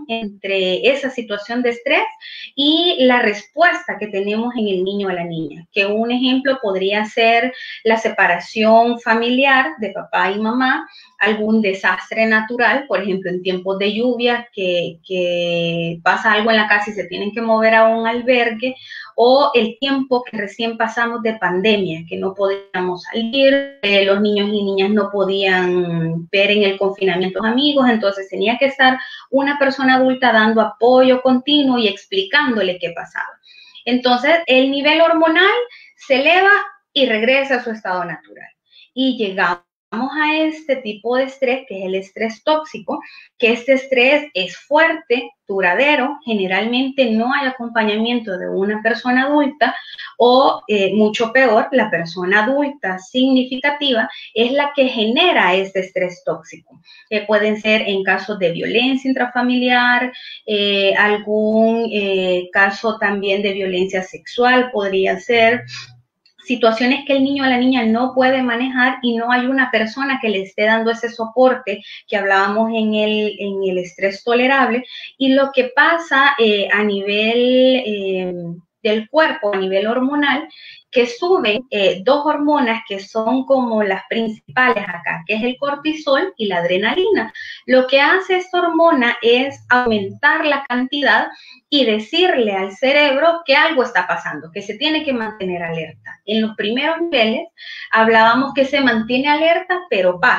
entre esa situación de estrés y la respuesta que tenemos en el niño o la niña, que un ejemplo podría ser la separación familiar de papá y mamá, algún desastre natural, por ejemplo, en tiempos de lluvia, que, que pasa algo en la casa y se tienen que mover a un albergue, o el tiempo que recién pasamos de pandemia, que no podíamos salir, eh, los niños y niñas no podían ver en el confinamiento a sus amigos, entonces tenía que estar una persona adulta dando apoyo continuo y explicándole qué pasaba. Entonces, el nivel hormonal se eleva y regresa a su estado natural. Y llegamos a este tipo de estrés, que es el estrés tóxico, que este estrés es fuerte, duradero, generalmente no hay acompañamiento de una persona adulta o, eh, mucho peor, la persona adulta significativa es la que genera este estrés tóxico. Eh, pueden ser en casos de violencia intrafamiliar, eh, algún eh, caso también de violencia sexual podría ser, situaciones que el niño o la niña no puede manejar y no hay una persona que le esté dando ese soporte que hablábamos en el, en el estrés tolerable. Y lo que pasa eh, a nivel eh, del cuerpo, a nivel hormonal, que suben eh, dos hormonas que son como las principales acá, que es el cortisol y la adrenalina. Lo que hace esta hormona es aumentar la cantidad y decirle al cerebro que algo está pasando, que se tiene que mantener alerta. En los primeros niveles hablábamos que se mantiene alerta, pero pasa.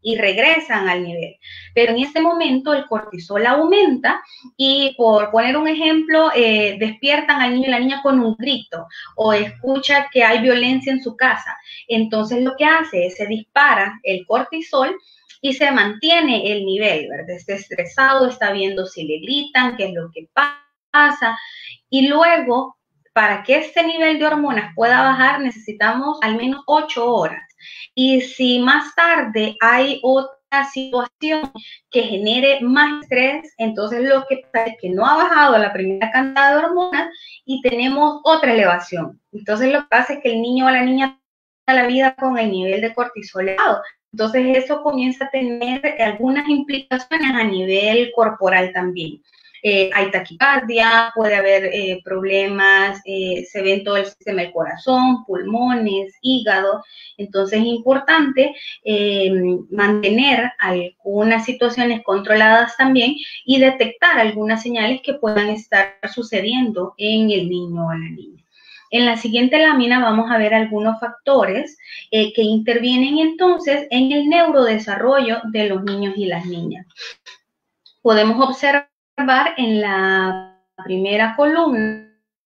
y regresan al nivel. Pero en este momento el cortisol aumenta y, por poner un ejemplo, eh, despiertan al niño y la niña con un grito o escucha que hay violencia en su casa. Entonces lo que hace es se dispara el cortisol y se mantiene el nivel, ¿verdad? Está estresado, está viendo si le gritan, qué es lo que pasa. Y luego, para que este nivel de hormonas pueda bajar, necesitamos al menos ocho horas. Y si más tarde hay otra situación que genere más estrés, entonces lo que pasa es que no ha bajado la primera cantidad de hormonas y tenemos otra elevación. Entonces lo que pasa es que el niño o la niña toda la vida con el nivel de cortisol elevado. Entonces eso comienza a tener algunas implicaciones a nivel corporal también. Eh, hay taquicardia, puede haber eh, problemas, eh, se ve en todo el sistema del corazón, pulmones, hígado. Entonces es importante eh, mantener algunas situaciones controladas también y detectar algunas señales que puedan estar sucediendo en el niño o la niña. En la siguiente lámina vamos a ver algunos factores eh, que intervienen entonces en el neurodesarrollo de los niños y las niñas. Podemos observar en la primera columna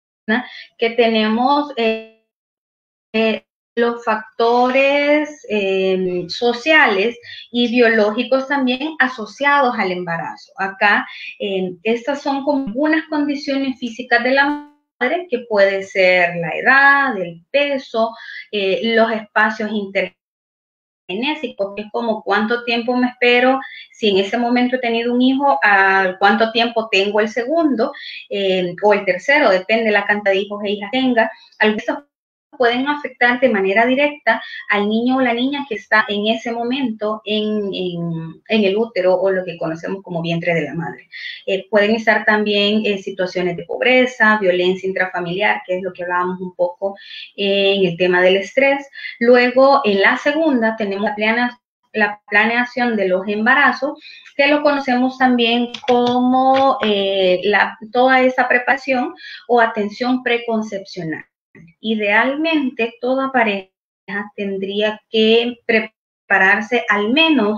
que tenemos eh, eh, los factores eh, sociales y biológicos también asociados al embarazo. Acá eh, estas son como algunas condiciones físicas de la madre, que puede ser la edad, el peso, eh, los espacios intergenésicos, que es como cuánto tiempo me espero, si en ese momento he tenido un hijo, a cuánto tiempo tengo el segundo eh, o el tercero, depende de la cantidad de hijos e hijas tenga. Algunos pueden afectar de manera directa al niño o la niña que está en ese momento en, en, en el útero o lo que conocemos como vientre de la madre. Eh, pueden estar también en situaciones de pobreza, violencia intrafamiliar, que es lo que hablábamos un poco en el tema del estrés. Luego, en la segunda, tenemos la planeación, la planeación de los embarazos, que lo conocemos también como eh, la, toda esa preparación o atención preconcepcional. Idealmente, toda pareja tendría que prepararse al menos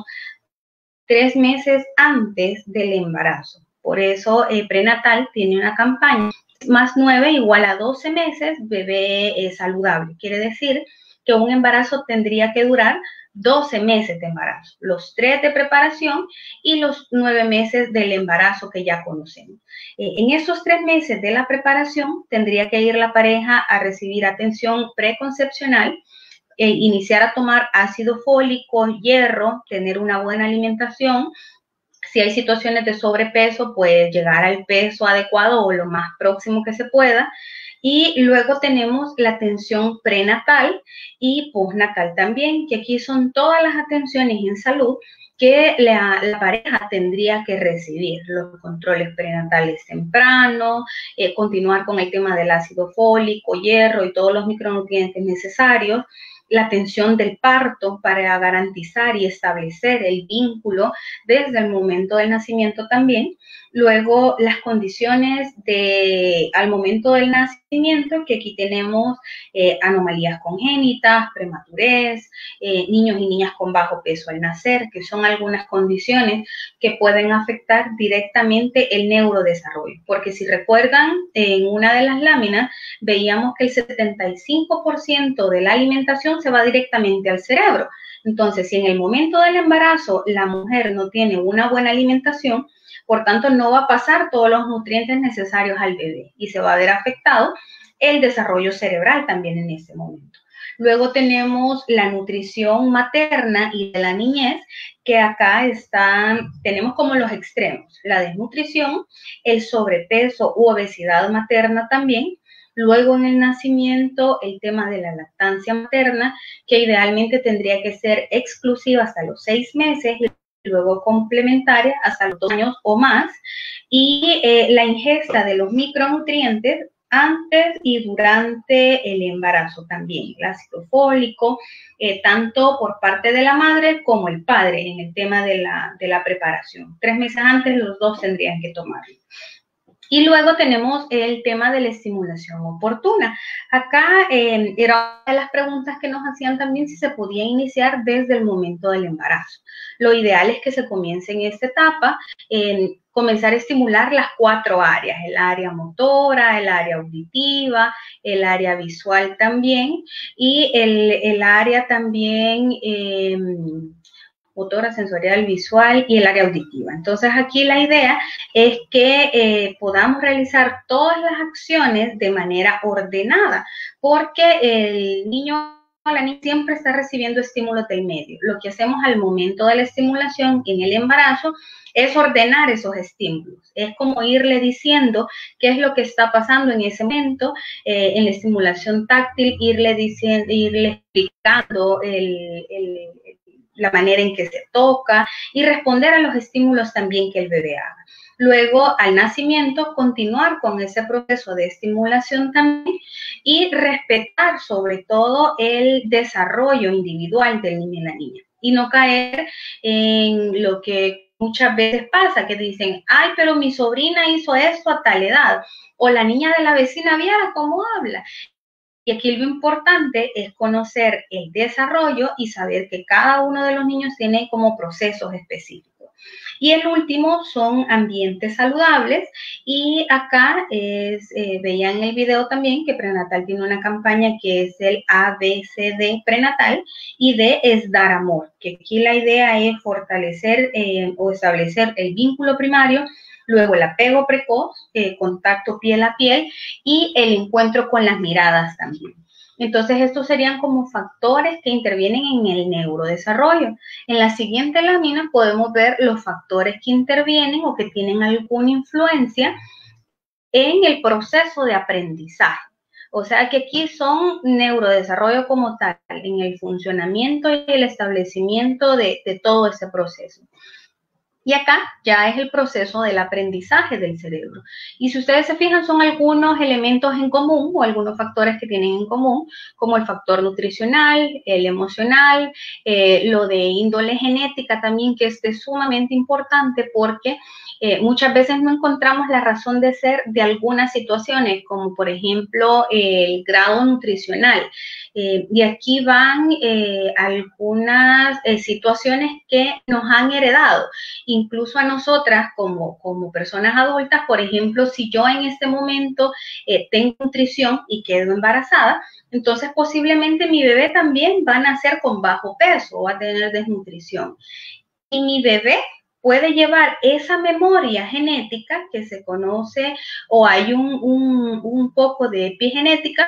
tres meses antes del embarazo. Por eso, eh, Prenatal tiene una campaña, más nueve igual a doce meses, bebé eh, saludable. Quiere decir que un embarazo tendría que durar doce meses de embarazo, los tres de preparación y los nueve meses del embarazo que ya conocemos. Eh, en esos tres meses de la preparación tendría que ir la pareja a recibir atención preconcepcional, eh, iniciar a tomar ácido fólico, hierro, tener una buena alimentación. Si hay situaciones de sobrepeso, pues llegar al peso adecuado o lo más próximo que se pueda. Y luego tenemos la atención prenatal y postnatal también, que aquí son todas las atenciones en salud que la, la pareja tendría que recibir. Los controles prenatales tempranos, eh, continuar con el tema del ácido fólico, hierro y todos los micronutrientes necesarios. La atención del parto para garantizar y establecer el vínculo desde el momento del nacimiento también. Luego, las condiciones de, al momento del nacimiento, que aquí tenemos eh, anomalías congénitas, prematurez, eh, niños y niñas con bajo peso al nacer, que son algunas condiciones que pueden afectar directamente el neurodesarrollo. Porque si recuerdan, en una de las láminas veíamos que el setenta y cinco por ciento de la alimentación se va directamente al cerebro. Entonces, si en el momento del embarazo la mujer no tiene una buena alimentación, por tanto, no va a pasar todos los nutrientes necesarios al bebé y se va a ver afectado el desarrollo cerebral también en ese momento. Luego tenemos la nutrición materna y de la niñez, que acá están, tenemos como los extremos, la desnutrición, el sobrepeso u obesidad materna también. Luego en el nacimiento, el tema de la lactancia materna, que idealmente tendría que ser exclusiva hasta los seis meses, luego complementaria hasta los dos años o más, y eh, la ingesta de los micronutrientes antes y durante el embarazo también, el ácido fólico, eh, tanto por parte de la madre como el padre en el tema de la, de la preparación. Tres meses antes los dos tendrían que tomarlo. Y luego tenemos el tema de la estimulación oportuna. Acá eh, era una de las preguntas que nos hacían también si se podía iniciar desde el momento del embarazo. Lo ideal es que se comience en esta etapa, eh, comenzar a estimular las cuatro áreas, el área motora, el área auditiva, el área visual también, y el, el área también... Eh, motora, sensorial, visual y el área auditiva. Entonces aquí la idea es que eh, podamos realizar todas las acciones de manera ordenada, porque el niño o la niña siempre está recibiendo estímulos del medio. Lo que hacemos al momento de la estimulación en el embarazo es ordenar esos estímulos. Es como irle diciendo qué es lo que está pasando en ese momento, eh, en la estimulación táctil, irle diciendo, irle explicando el, el la manera en que se toca y responder a los estímulos también que el bebé haga. Luego, al nacimiento, continuar con ese proceso de estimulación también y respetar sobre todo el desarrollo individual del niño y la niña. Y no caer en lo que muchas veces pasa, que dicen, ay, pero mi sobrina hizo esto a tal edad, o la niña de la vecina, viera cómo habla. Y aquí lo importante es conocer el desarrollo y saber que cada uno de los niños tiene como procesos específicos. Y el último son ambientes saludables, y acá es, eh, veían en el video también que Prenatal tiene una campaña que es el A B C D prenatal, y D es dar amor, que aquí la idea es fortalecer eh, o establecer el vínculo primario, luego el apego precoz, eh, contacto piel a piel y el encuentro con las miradas también. Entonces, estos serían como factores que intervienen en el neurodesarrollo. En la siguiente lámina podemos ver los factores que intervienen o que tienen alguna influencia en el proceso de aprendizaje. O sea que aquí son neurodesarrollo como tal, en el funcionamiento y el establecimiento de, de todo ese proceso. Y acá ya es el proceso del aprendizaje del cerebro. Y si ustedes se fijan, son algunos elementos en común o algunos factores que tienen en común, como el factor nutricional, el emocional, eh, lo de índole genética también, que es sumamente importante porque eh, muchas veces no encontramos la razón de ser de algunas situaciones, como por ejemplo eh, el grado nutricional. Eh, y aquí van eh, algunas eh, situaciones que nos han heredado, incluso a nosotras como, como personas adultas. Por ejemplo, si yo en este momento eh, tengo nutrición y quedo embarazada, entonces posiblemente mi bebé también va a nacer con bajo peso o va a tener desnutrición. Y mi bebé puede llevar esa memoria genética que se conoce, o hay un, un, un poco de epigenética.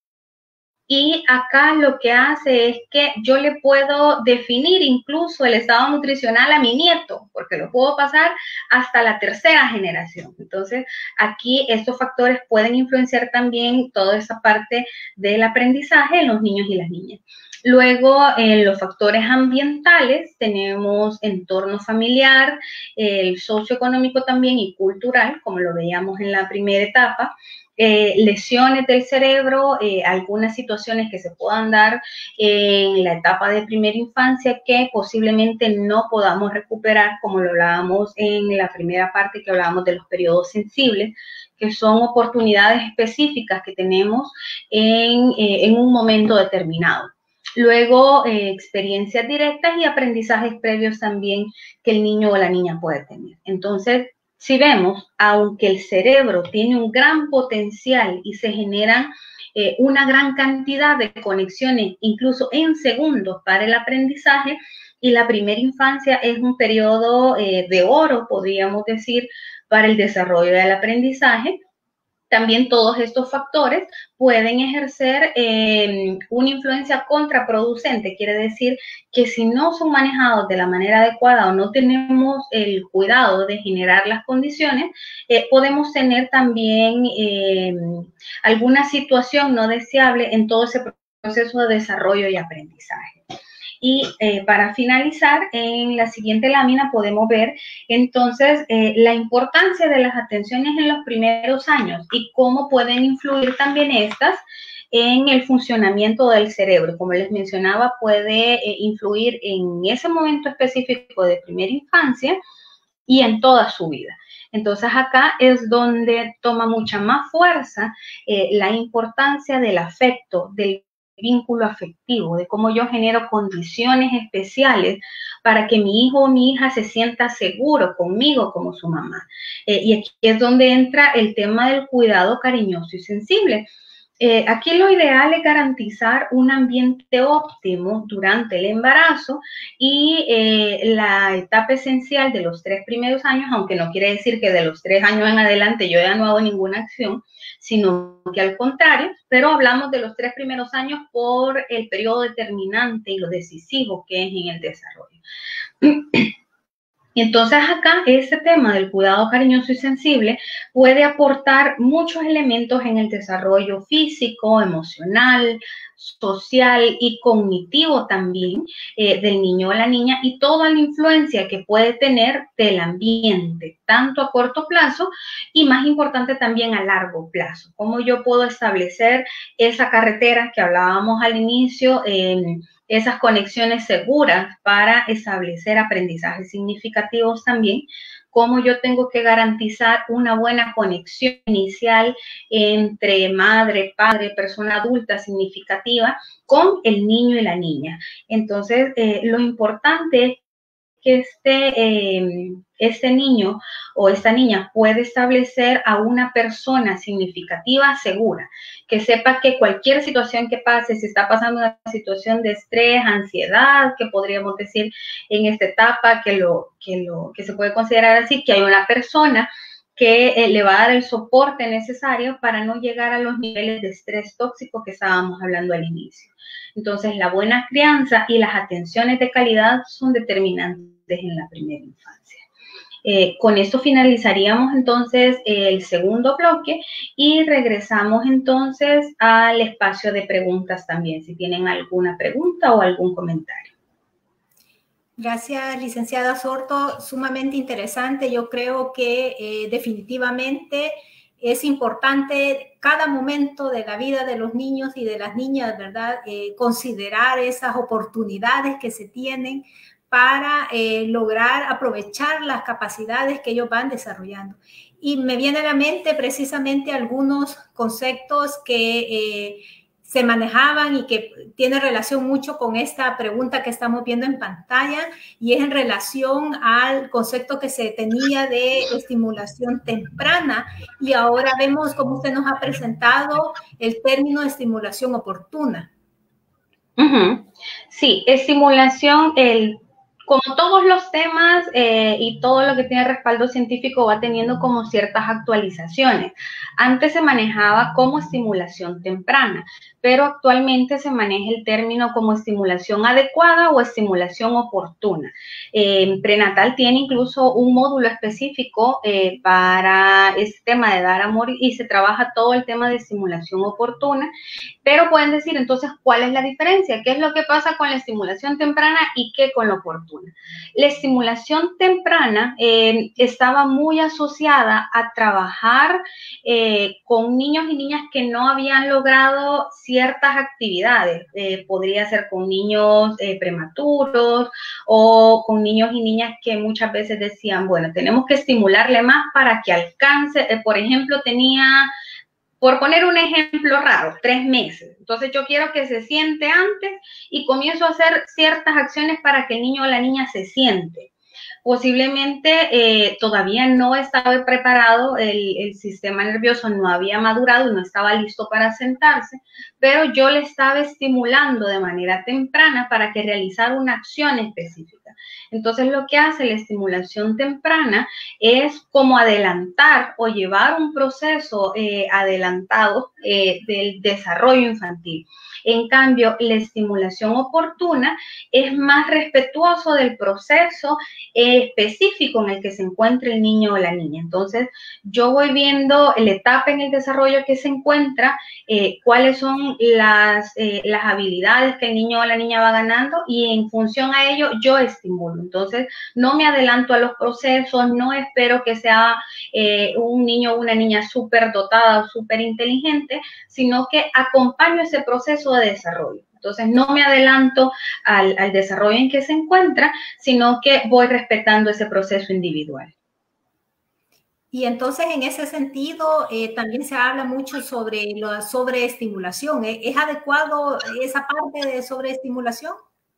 Y acá lo que hace es que yo le puedo definir incluso el estado nutricional a mi nieto, porque lo puedo pasar hasta la tercera generación. Entonces, aquí estos factores pueden influenciar también toda esa parte del aprendizaje en los niños y las niñas. Luego, en los factores ambientales, tenemos entorno familiar, el socioeconómico también y cultural, como lo veíamos en la primera etapa. Eh, lesiones del cerebro, eh, algunas situaciones que se puedan dar en la etapa de primera infancia que posiblemente no podamos recuperar, como lo hablábamos en la primera parte que hablábamos de los periodos sensibles, que son oportunidades específicas que tenemos en, eh, en un momento determinado. Luego, eh, experiencias directas y aprendizajes previos también que el niño o la niña puede tener. Entonces, si vemos, aunque el cerebro tiene un gran potencial y se generan eh, una gran cantidad de conexiones, incluso en segundos, para el aprendizaje, y la primera infancia es un periodo eh, de oro, podríamos decir, para el desarrollo del aprendizaje, también todos estos factores pueden ejercer eh, una influencia contraproducente. Quiere decir que si no son manejados de la manera adecuada o no tenemos el cuidado de generar las condiciones, eh, podemos tener también eh, alguna situación no deseable en todo ese proceso de desarrollo y aprendizaje. Y eh, para finalizar, en la siguiente lámina podemos ver entonces eh, la importancia de las atenciones en los primeros años y cómo pueden influir también estas en el funcionamiento del cerebro. Como les mencionaba, puede eh, influir en ese momento específico de primera infancia y en toda su vida. Entonces acá es donde toma mucha más fuerza eh, la importancia del afecto, del vínculo afectivo, de cómo yo genero condiciones especiales para que mi hijo o mi hija se sienta seguro conmigo como su mamá. Eh, y aquí es donde entra el tema del cuidado cariñoso y sensible. Eh, aquí lo ideal es garantizar un ambiente óptimo durante el embarazo y eh, la etapa esencial de los tres primeros años, aunque no quiere decir que de los tres años en adelante yo ya no hago ninguna acción, sino que al contrario, pero hablamos de los tres primeros años por el periodo determinante y lo decisivo que es en el desarrollo. Y entonces acá este tema del cuidado cariñoso y sensible puede aportar muchos elementos en el desarrollo físico, emocional, social y cognitivo también eh, del niño o la niña, y toda la influencia que puede tener del ambiente, tanto a corto plazo y más importante también a largo plazo. Cómo yo puedo establecer esa carretera que hablábamos al inicio, eh, esas conexiones seguras para establecer aprendizajes significativos también, cómo yo tengo que garantizar una buena conexión inicial entre madre, padre, persona adulta significativa con el niño y la niña. Entonces, eh, lo importante es que este, eh, este niño o esta niña puede establecer a una persona significativa segura, que sepa que cualquier situación que pase, si está pasando una situación de estrés, ansiedad, que podríamos decir en esta etapa, que, lo, que, lo, que se puede considerar así, que hay una persona que eh, le va a dar el soporte necesario para no llegar a los niveles de estrés tóxico que estábamos hablando al inicio. Entonces, la buena crianza y las atenciones de calidad son determinantes en la primera infancia. Eh, con esto finalizaríamos entonces el segundo bloque y regresamos entonces al espacio de preguntas también, si tienen alguna pregunta o algún comentario. Gracias, licenciada Sorto, sumamente interesante. Yo creo que eh, definitivamente es importante cada momento de la vida de los niños y de las niñas, ¿verdad? Eh, considerar esas oportunidades que se tienen para eh, lograr aprovechar las capacidades que ellos van desarrollando. Y me viene a la mente precisamente algunos conceptos que eh, se manejaban y que tiene relación mucho con esta pregunta que estamos viendo en pantalla, y es en relación al concepto que se tenía de estimulación temprana, y ahora vemos cómo usted nos ha presentado el término de estimulación oportuna. Uh-huh. Sí, estimulación, el como todos los temas eh, y todo lo que tiene respaldo científico va teniendo como ciertas actualizaciones. Antes se manejaba como estimulación temprana, pero actualmente se maneja el término como estimulación adecuada o estimulación oportuna. Eh, prenatal tiene incluso un módulo específico eh, para este tema de dar amor y se trabaja todo el tema de estimulación oportuna, pero pueden decir entonces cuál es la diferencia, qué es lo que pasa con la estimulación temprana y qué con lo oportuno. La estimulación temprana eh, estaba muy asociada a trabajar eh, con niños y niñas que no habían logrado ciertas actividades. Eh, podría ser con niños eh, prematuros o con niños y niñas que muchas veces decían, bueno, tenemos que estimularle más para que alcance. Eh, por ejemplo, tenía... Por poner un ejemplo raro, tres meses. Entonces yo quiero que se siente antes y comienzo a hacer ciertas acciones para que el niño o la niña se siente. Posiblemente eh, todavía no estaba preparado, el, el sistema nervioso no había madurado y no estaba listo para sentarse, pero yo le estaba estimulando de manera temprana para que realizara una acción específica. Entonces, lo que hace la estimulación temprana es como adelantar o llevar un proceso eh, adelantado eh, del desarrollo infantil. En cambio, la estimulación oportuna es más respetuoso del proceso eh, específico en el que se encuentra el niño o la niña. Entonces, yo voy viendo la etapa en el desarrollo que se encuentra, eh, cuáles son las, eh, las habilidades que el niño o la niña va ganando y en función a ello yo estimulo. Entonces, no me adelanto a los procesos, no espero que sea eh, un niño o una niña súper dotada o súper inteligente, sino que acompaño ese proceso de desarrollo. Entonces, no me adelanto al, al desarrollo en que se encuentra, sino que voy respetando ese proceso individual. Y entonces, en ese sentido, eh, también se habla mucho sobre la sobreestimulación. ¿Es, es adecuado esa parte de sobreestimulación?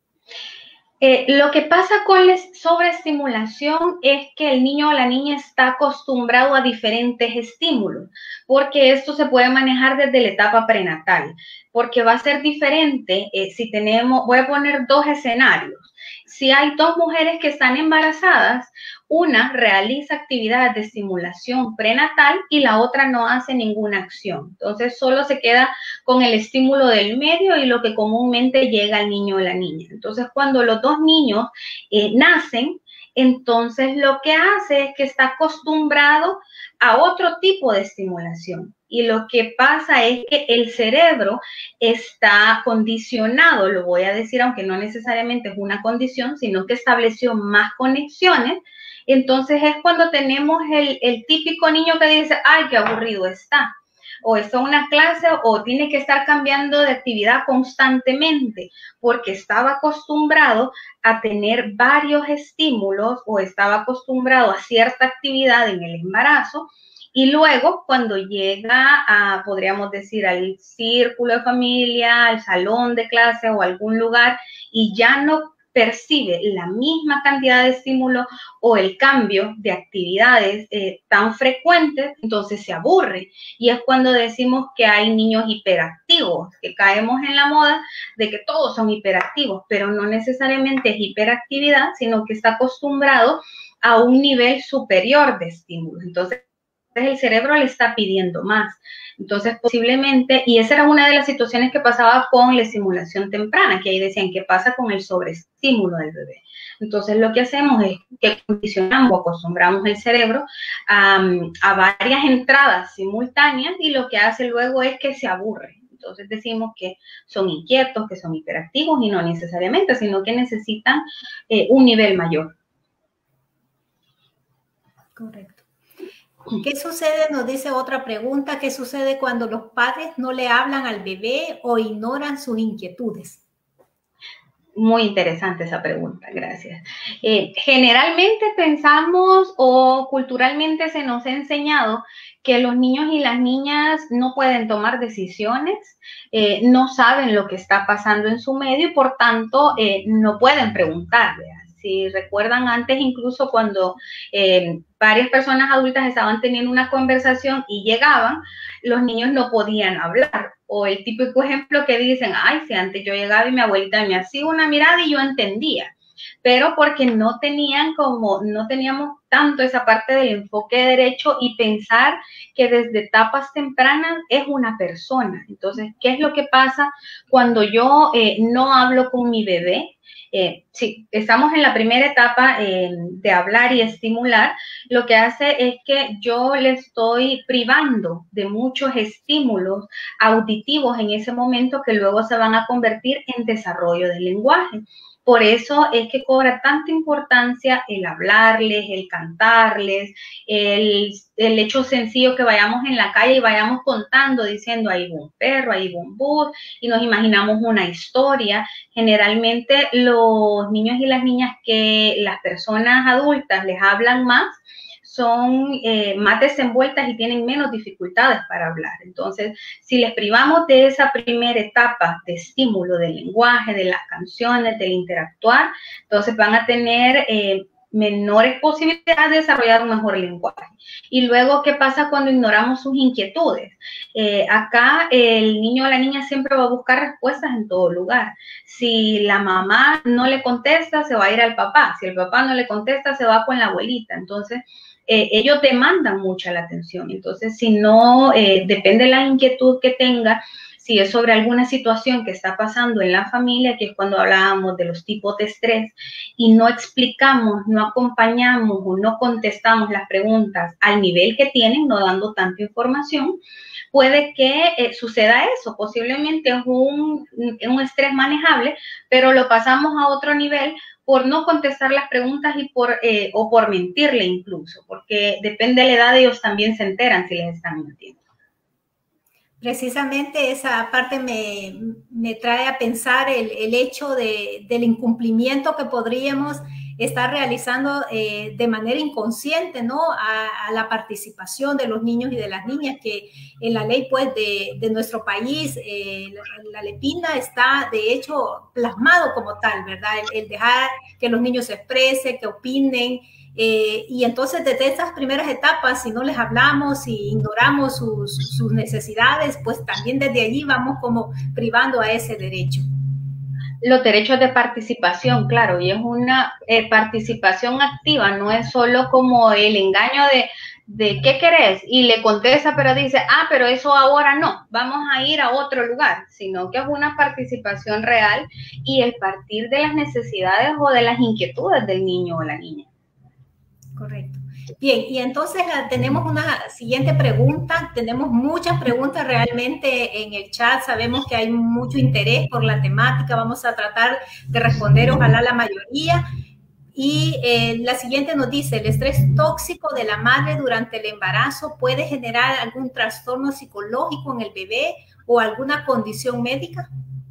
Eh, lo que pasa con la sobreestimulación es que el niño o la niña está acostumbrado a diferentes estímulos, porque esto se puede manejar desde la etapa prenatal, porque va a ser diferente eh, si tenemos, voy a poner dos escenarios. Si hay dos mujeres que están embarazadas, una realiza actividades de estimulación prenatal y la otra no hace ninguna acción. Entonces, solo se queda con el estímulo del medio y lo que comúnmente llega al niño o la niña. Entonces, cuando los dos niños eh, nacen, entonces lo que hace es que está acostumbrado a otro tipo de estimulación. Y lo que pasa es que el cerebro está condicionado, lo voy a decir, aunque no necesariamente es una condición, sino que estableció más conexiones. Entonces es cuando tenemos el, el típico niño que dice, ay, qué aburrido está. O está en una clase o tiene que estar cambiando de actividad constantemente porque estaba acostumbrado a tener varios estímulos o estaba acostumbrado a cierta actividad en el embarazo. Y luego, cuando llega a, podríamos decir, al círculo de familia, al salón de clase o algún lugar y ya no percibe la misma cantidad de estímulo o el cambio de actividades eh, tan frecuentes, entonces se aburre. Y es cuando decimos que hay niños hiperactivos, que caemos en la moda de que todos son hiperactivos, pero no necesariamente es hiperactividad, sino que está acostumbrado a un nivel superior de estímulos. Entonces, el cerebro le está pidiendo más. Entonces, posiblemente, y esa era una de las situaciones que pasaba con la estimulación temprana, que ahí decían, ¿qué pasa con el sobreestímulo del bebé? Entonces, lo que hacemos es que condicionamos, acostumbramos el cerebro a, a varias entradas simultáneas y lo que hace luego es que se aburre. Entonces, decimos que son inquietos, que son hiperactivos y no necesariamente, sino que necesitan eh, un nivel mayor. Correcto. ¿Qué sucede? Nos dice otra pregunta. ¿Qué sucede cuando los padres no le hablan al bebé o ignoran sus inquietudes? Muy interesante esa pregunta, gracias. Eh, generalmente pensamos o culturalmente se nos ha enseñado que los niños y las niñas no pueden tomar decisiones, eh, no saben lo que está pasando en su medio y por tanto eh, no pueden preguntarle. Si recuerdan antes, incluso cuando eh, varias personas adultas estaban teniendo una conversación y llegaban, los niños no podían hablar. O el típico ejemplo que dicen, ay, si antes yo llegaba y mi abuelita me hacía una mirada y yo entendía. Pero porque no tenían como, no teníamos tanto esa parte del enfoque derecho y pensar que desde etapas tempranas es una persona. Entonces, ¿qué es lo que pasa cuando yo eh, no hablo con mi bebé? Eh, sí, estamos en la primera etapa eh, de hablar y estimular, lo que hace es que yo le estoy privando de muchos estímulos auditivos en ese momento que luego se van a convertir en desarrollo del lenguaje. Por eso es que cobra tanta importancia el hablarles, el cantarles, el, el hecho sencillo que vayamos en la calle y vayamos contando, diciendo, ahí va un perro, ahí va un bus, y nos imaginamos una historia. Generalmente los niños y las niñas que las personas adultas les hablan más, son eh, más desenvueltas y tienen menos dificultades para hablar. Entonces, si les privamos de esa primera etapa de estímulo del lenguaje, de las canciones, del interactuar, entonces van a tener eh, menores posibilidades de desarrollar un mejor lenguaje. Y luego, ¿qué pasa cuando ignoramos sus inquietudes? Eh, acá el niño o la niña siempre va a buscar respuestas en todo lugar. Si la mamá no le contesta, se va a ir al papá. Si el papá no le contesta, se va con la abuelita. Entonces, Eh, ellos demandan mucha la atención. Entonces, si no, eh, depende de la inquietud que tenga, si es sobre alguna situación que está pasando en la familia, que es cuando hablábamos de los tipos de estrés, y no explicamos, no acompañamos o no contestamos las preguntas al nivel que tienen, no dando tanta información, puede que eh, suceda eso. Posiblemente es un, un estrés manejable, pero lo pasamos a otro nivel por no contestar las preguntas y por, eh, o por mentirle incluso, porque depende de la edad, ellos también se enteran si les están mintiendo. Precisamente esa parte me, me trae a pensar el, el hecho de, del incumplimiento que podríamos está realizando eh, de manera inconsciente, ¿no? A, a la participación de los niños y de las niñas, que en la ley, pues, de, de nuestro país, eh, la, la LEPINA está, de hecho, plasmado como tal, ¿verdad? El, el dejar que los niños se expresen, que opinen. Eh, y entonces desde estas primeras etapas, si no les hablamos, si ignoramos sus, sus necesidades, pues también desde allí vamos como privando a ese derecho. Los derechos de participación, claro, y es una eh, participación activa, no es solo como el engaño de, de ¿qué querés? Y le contesta, pero dice, ah, pero eso ahora no, vamos a ir a otro lugar, sino que es una participación real y el partir de las necesidades o de las inquietudes del niño o la niña. Correcto. Bien, y entonces tenemos una siguiente pregunta. Tenemos muchas preguntas realmente en el chat. Sabemos que hay mucho interés por la temática. Vamos a tratar de responder, ojalá, la mayoría. Y eh, la siguiente nos dice, ¿el estrés tóxico de la madre durante el embarazo puede generar algún trastorno psicológico en el bebé o alguna condición médica?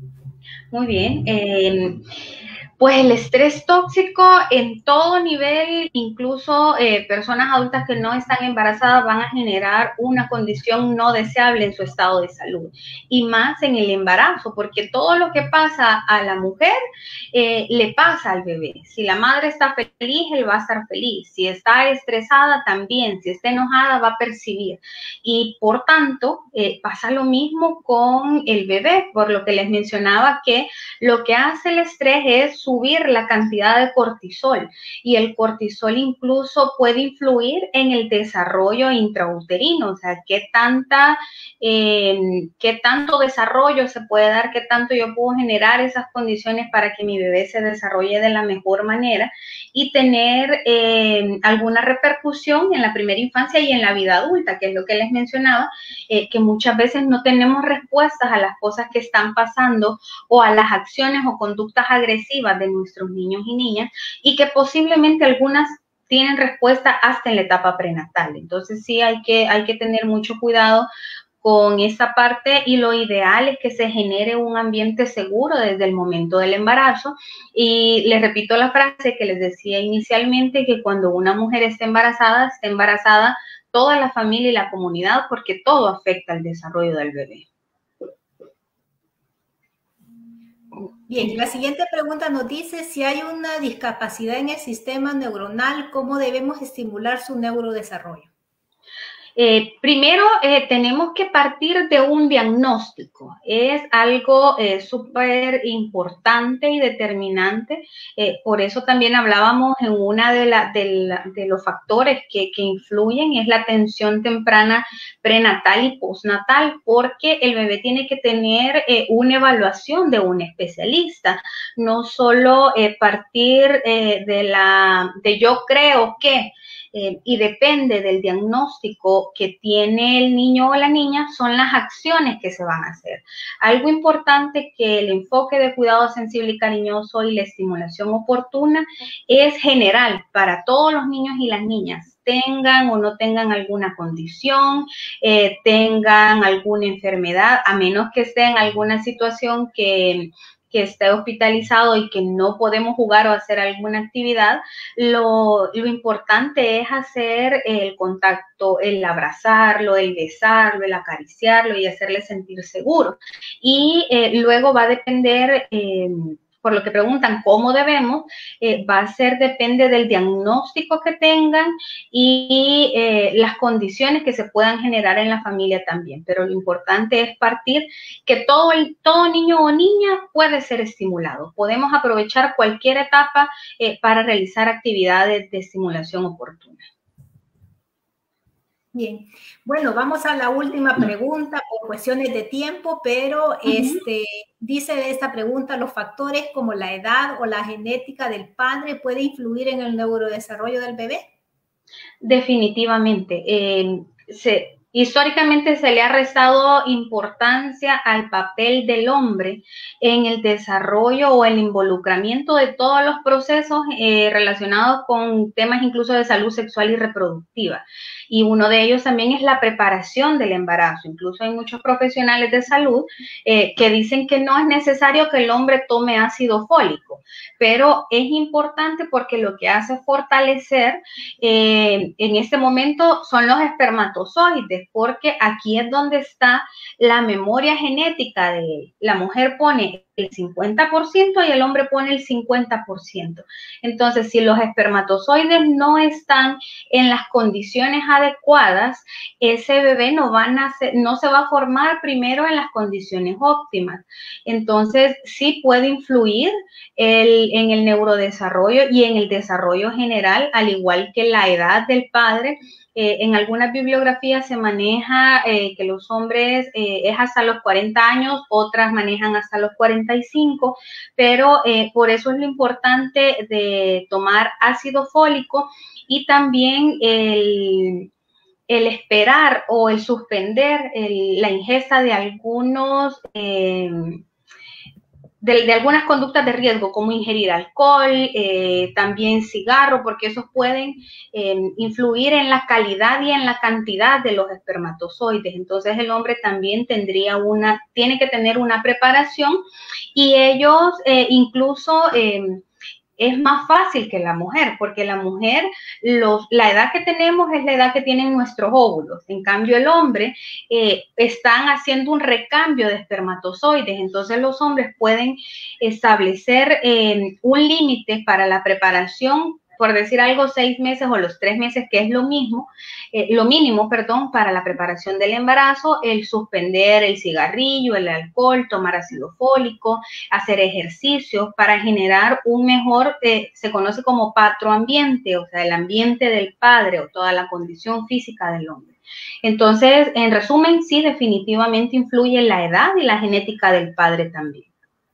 Muy bien. Eh, Pues el estrés tóxico en todo nivel, incluso eh, personas adultas que no están embarazadas van a generar una condición no deseable en su estado de salud. Y más en el embarazo, porque todo lo que pasa a la mujer eh, le pasa al bebé. Si la madre está feliz, él va a estar feliz. Si está estresada, también. Si está enojada, va a percibir. Y por tanto, eh, pasa lo mismo con el bebé, por lo que les mencionaba que lo que hace el estrés es subir la cantidad de cortisol y el cortisol incluso puede influir en el desarrollo intrauterino, o sea, qué tanta, eh, qué tanto desarrollo se puede dar, qué tanto yo puedo generar esas condiciones para que mi bebé se desarrolle de la mejor manera y tener eh, alguna repercusión en la primera infancia y en la vida adulta, que es lo que les mencionaba, eh, que muchas veces no tenemos respuestas a las cosas que están pasando o a las acciones o conductas agresivas de nuestros niños y niñas y que posiblemente algunas tienen respuesta hasta en la etapa prenatal. Entonces sí hay que, hay que tener mucho cuidado con esa parte y lo ideal es que se genere un ambiente seguro desde el momento del embarazo. Y les repito la frase que les decía inicialmente, que cuando una mujer está embarazada, está embarazada toda la familia y la comunidad porque todo afecta al desarrollo del bebé. Bien, la siguiente pregunta nos dice, si hay una discapacidad en el sistema neuronal, ¿cómo debemos estimular su neurodesarrollo? Eh, primero, eh, tenemos que partir de un diagnóstico. Es algo eh, súper importante y determinante. Eh, por eso también hablábamos en una de, la, de, la, de los factores que, que influyen, es la atención temprana prenatal y postnatal, porque el bebé tiene que tener eh, una evaluación de un especialista, no solo eh, partir eh, de la, de yo creo que, Eh, y depende del diagnóstico que tiene el niño o la niña, son las acciones que se van a hacer. Algo importante que el enfoque de cuidado sensible y cariñoso y la estimulación oportuna es general para todos los niños y las niñas, tengan o no tengan alguna condición, eh, tengan alguna enfermedad, a menos que esté en alguna situación que que esté hospitalizado y que no podemos jugar o hacer alguna actividad, lo, lo importante es hacer el contacto, el abrazarlo, el besarlo, el acariciarlo y hacerle sentir seguro. Y eh, luego va a depender, eh, por lo que preguntan cómo debemos, eh, va a ser, depende del diagnóstico que tengan y eh, las condiciones que se puedan generar en la familia también. Pero lo importante es partir que todo, el, todo niño o niña puede ser estimulado. Podemos aprovechar cualquier etapa eh, para realizar actividades de estimulación oportuna. Bien, bueno, vamos a la última pregunta por cuestiones de tiempo, pero uh-huh. este, dice esta pregunta, ¿los factores como la edad o la genética del padre puede influir en el neurodesarrollo del bebé? Definitivamente. Eh, se, históricamente se le ha restado importancia al papel del hombre en el desarrollo o el involucramiento de todos los procesos eh, relacionados con temas incluso de salud sexual y reproductiva. Y uno de ellos también es la preparación del embarazo. Incluso hay muchos profesionales de salud eh, que dicen que no es necesario que el hombre tome ácido fólico, pero es importante porque lo que hace fortalecer eh, en este momento son los espermatozoides, porque aquí es donde está la memoria genética de él. La mujer pone el cincuenta por ciento y el hombre pone el cincuenta por ciento. Entonces, si los espermatozoides no están en las condiciones adecuadas, ese bebé no va a nacer, no se va a formar primero en las condiciones óptimas. Entonces, sí puede influir el, en el neurodesarrollo y en el desarrollo general, al igual que la edad del padre. Eh, en algunas bibliografías se maneja eh, que los hombres eh, es hasta los cuarenta años, otras manejan hasta los cuarenta y cinco, pero eh, por eso es lo importante de tomar ácido fólico y también el, el esperar o el suspender el, la ingesta de algunos... Eh, De, de algunas conductas de riesgo, como ingerir alcohol, eh, también cigarro, porque esos pueden eh, influir en la calidad y en la cantidad de los espermatozoides. Entonces el hombre también tendría una, tiene que tener una preparación y ellos eh, incluso... Eh, es más fácil que la mujer, porque la mujer, los, la edad que tenemos es la edad que tienen nuestros óvulos. En cambio, el hombre eh, están haciendo un recambio de espermatozoides. Entonces, los hombres pueden establecer eh, un límite para la preparación, por decir algo, seis meses o los tres meses, que es lo mismo, eh, lo mínimo, perdón, para la preparación del embarazo, el suspender el cigarrillo, el alcohol, tomar ácido fólico, hacer ejercicios para generar un mejor, eh, se conoce como patroambiente, o sea, el ambiente del padre o toda la condición física del hombre. Entonces, en resumen, sí, definitivamente influye la edad y la genética del padre también.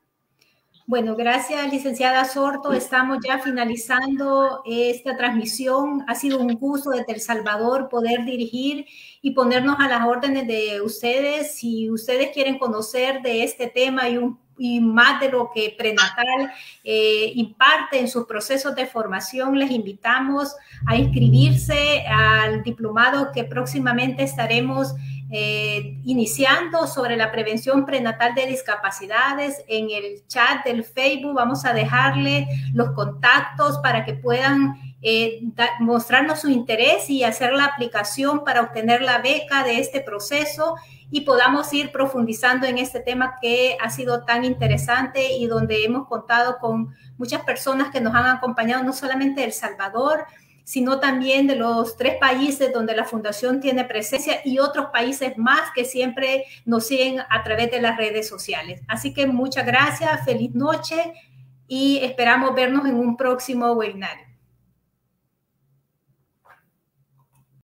Bueno, gracias, licenciada Sorto. Estamos ya finalizando esta transmisión. Ha sido un gusto desde El Salvador poder dirigir y ponernos a las órdenes de ustedes. Si ustedes quieren conocer de este tema y, un, y más de lo que prenatal eh, imparte en sus procesos de formación, les invitamos a inscribirse al diplomado que próximamente estaremos Eh, iniciando sobre la prevención prenatal de discapacidades. En el chat del Facebook vamos a dejarle los contactos para que puedan eh, da, mostrarnos su interés y hacer la aplicación para obtener la beca de este proceso y podamos ir profundizando en este tema que ha sido tan interesante y donde hemos contado con muchas personas que nos han acompañado, no solamente de El Salvador, sino también de los tres países donde la Fundación tiene presencia y otros países más que siempre nos siguen a través de las redes sociales. Así que muchas gracias, feliz noche y esperamos vernos en un próximo webinar.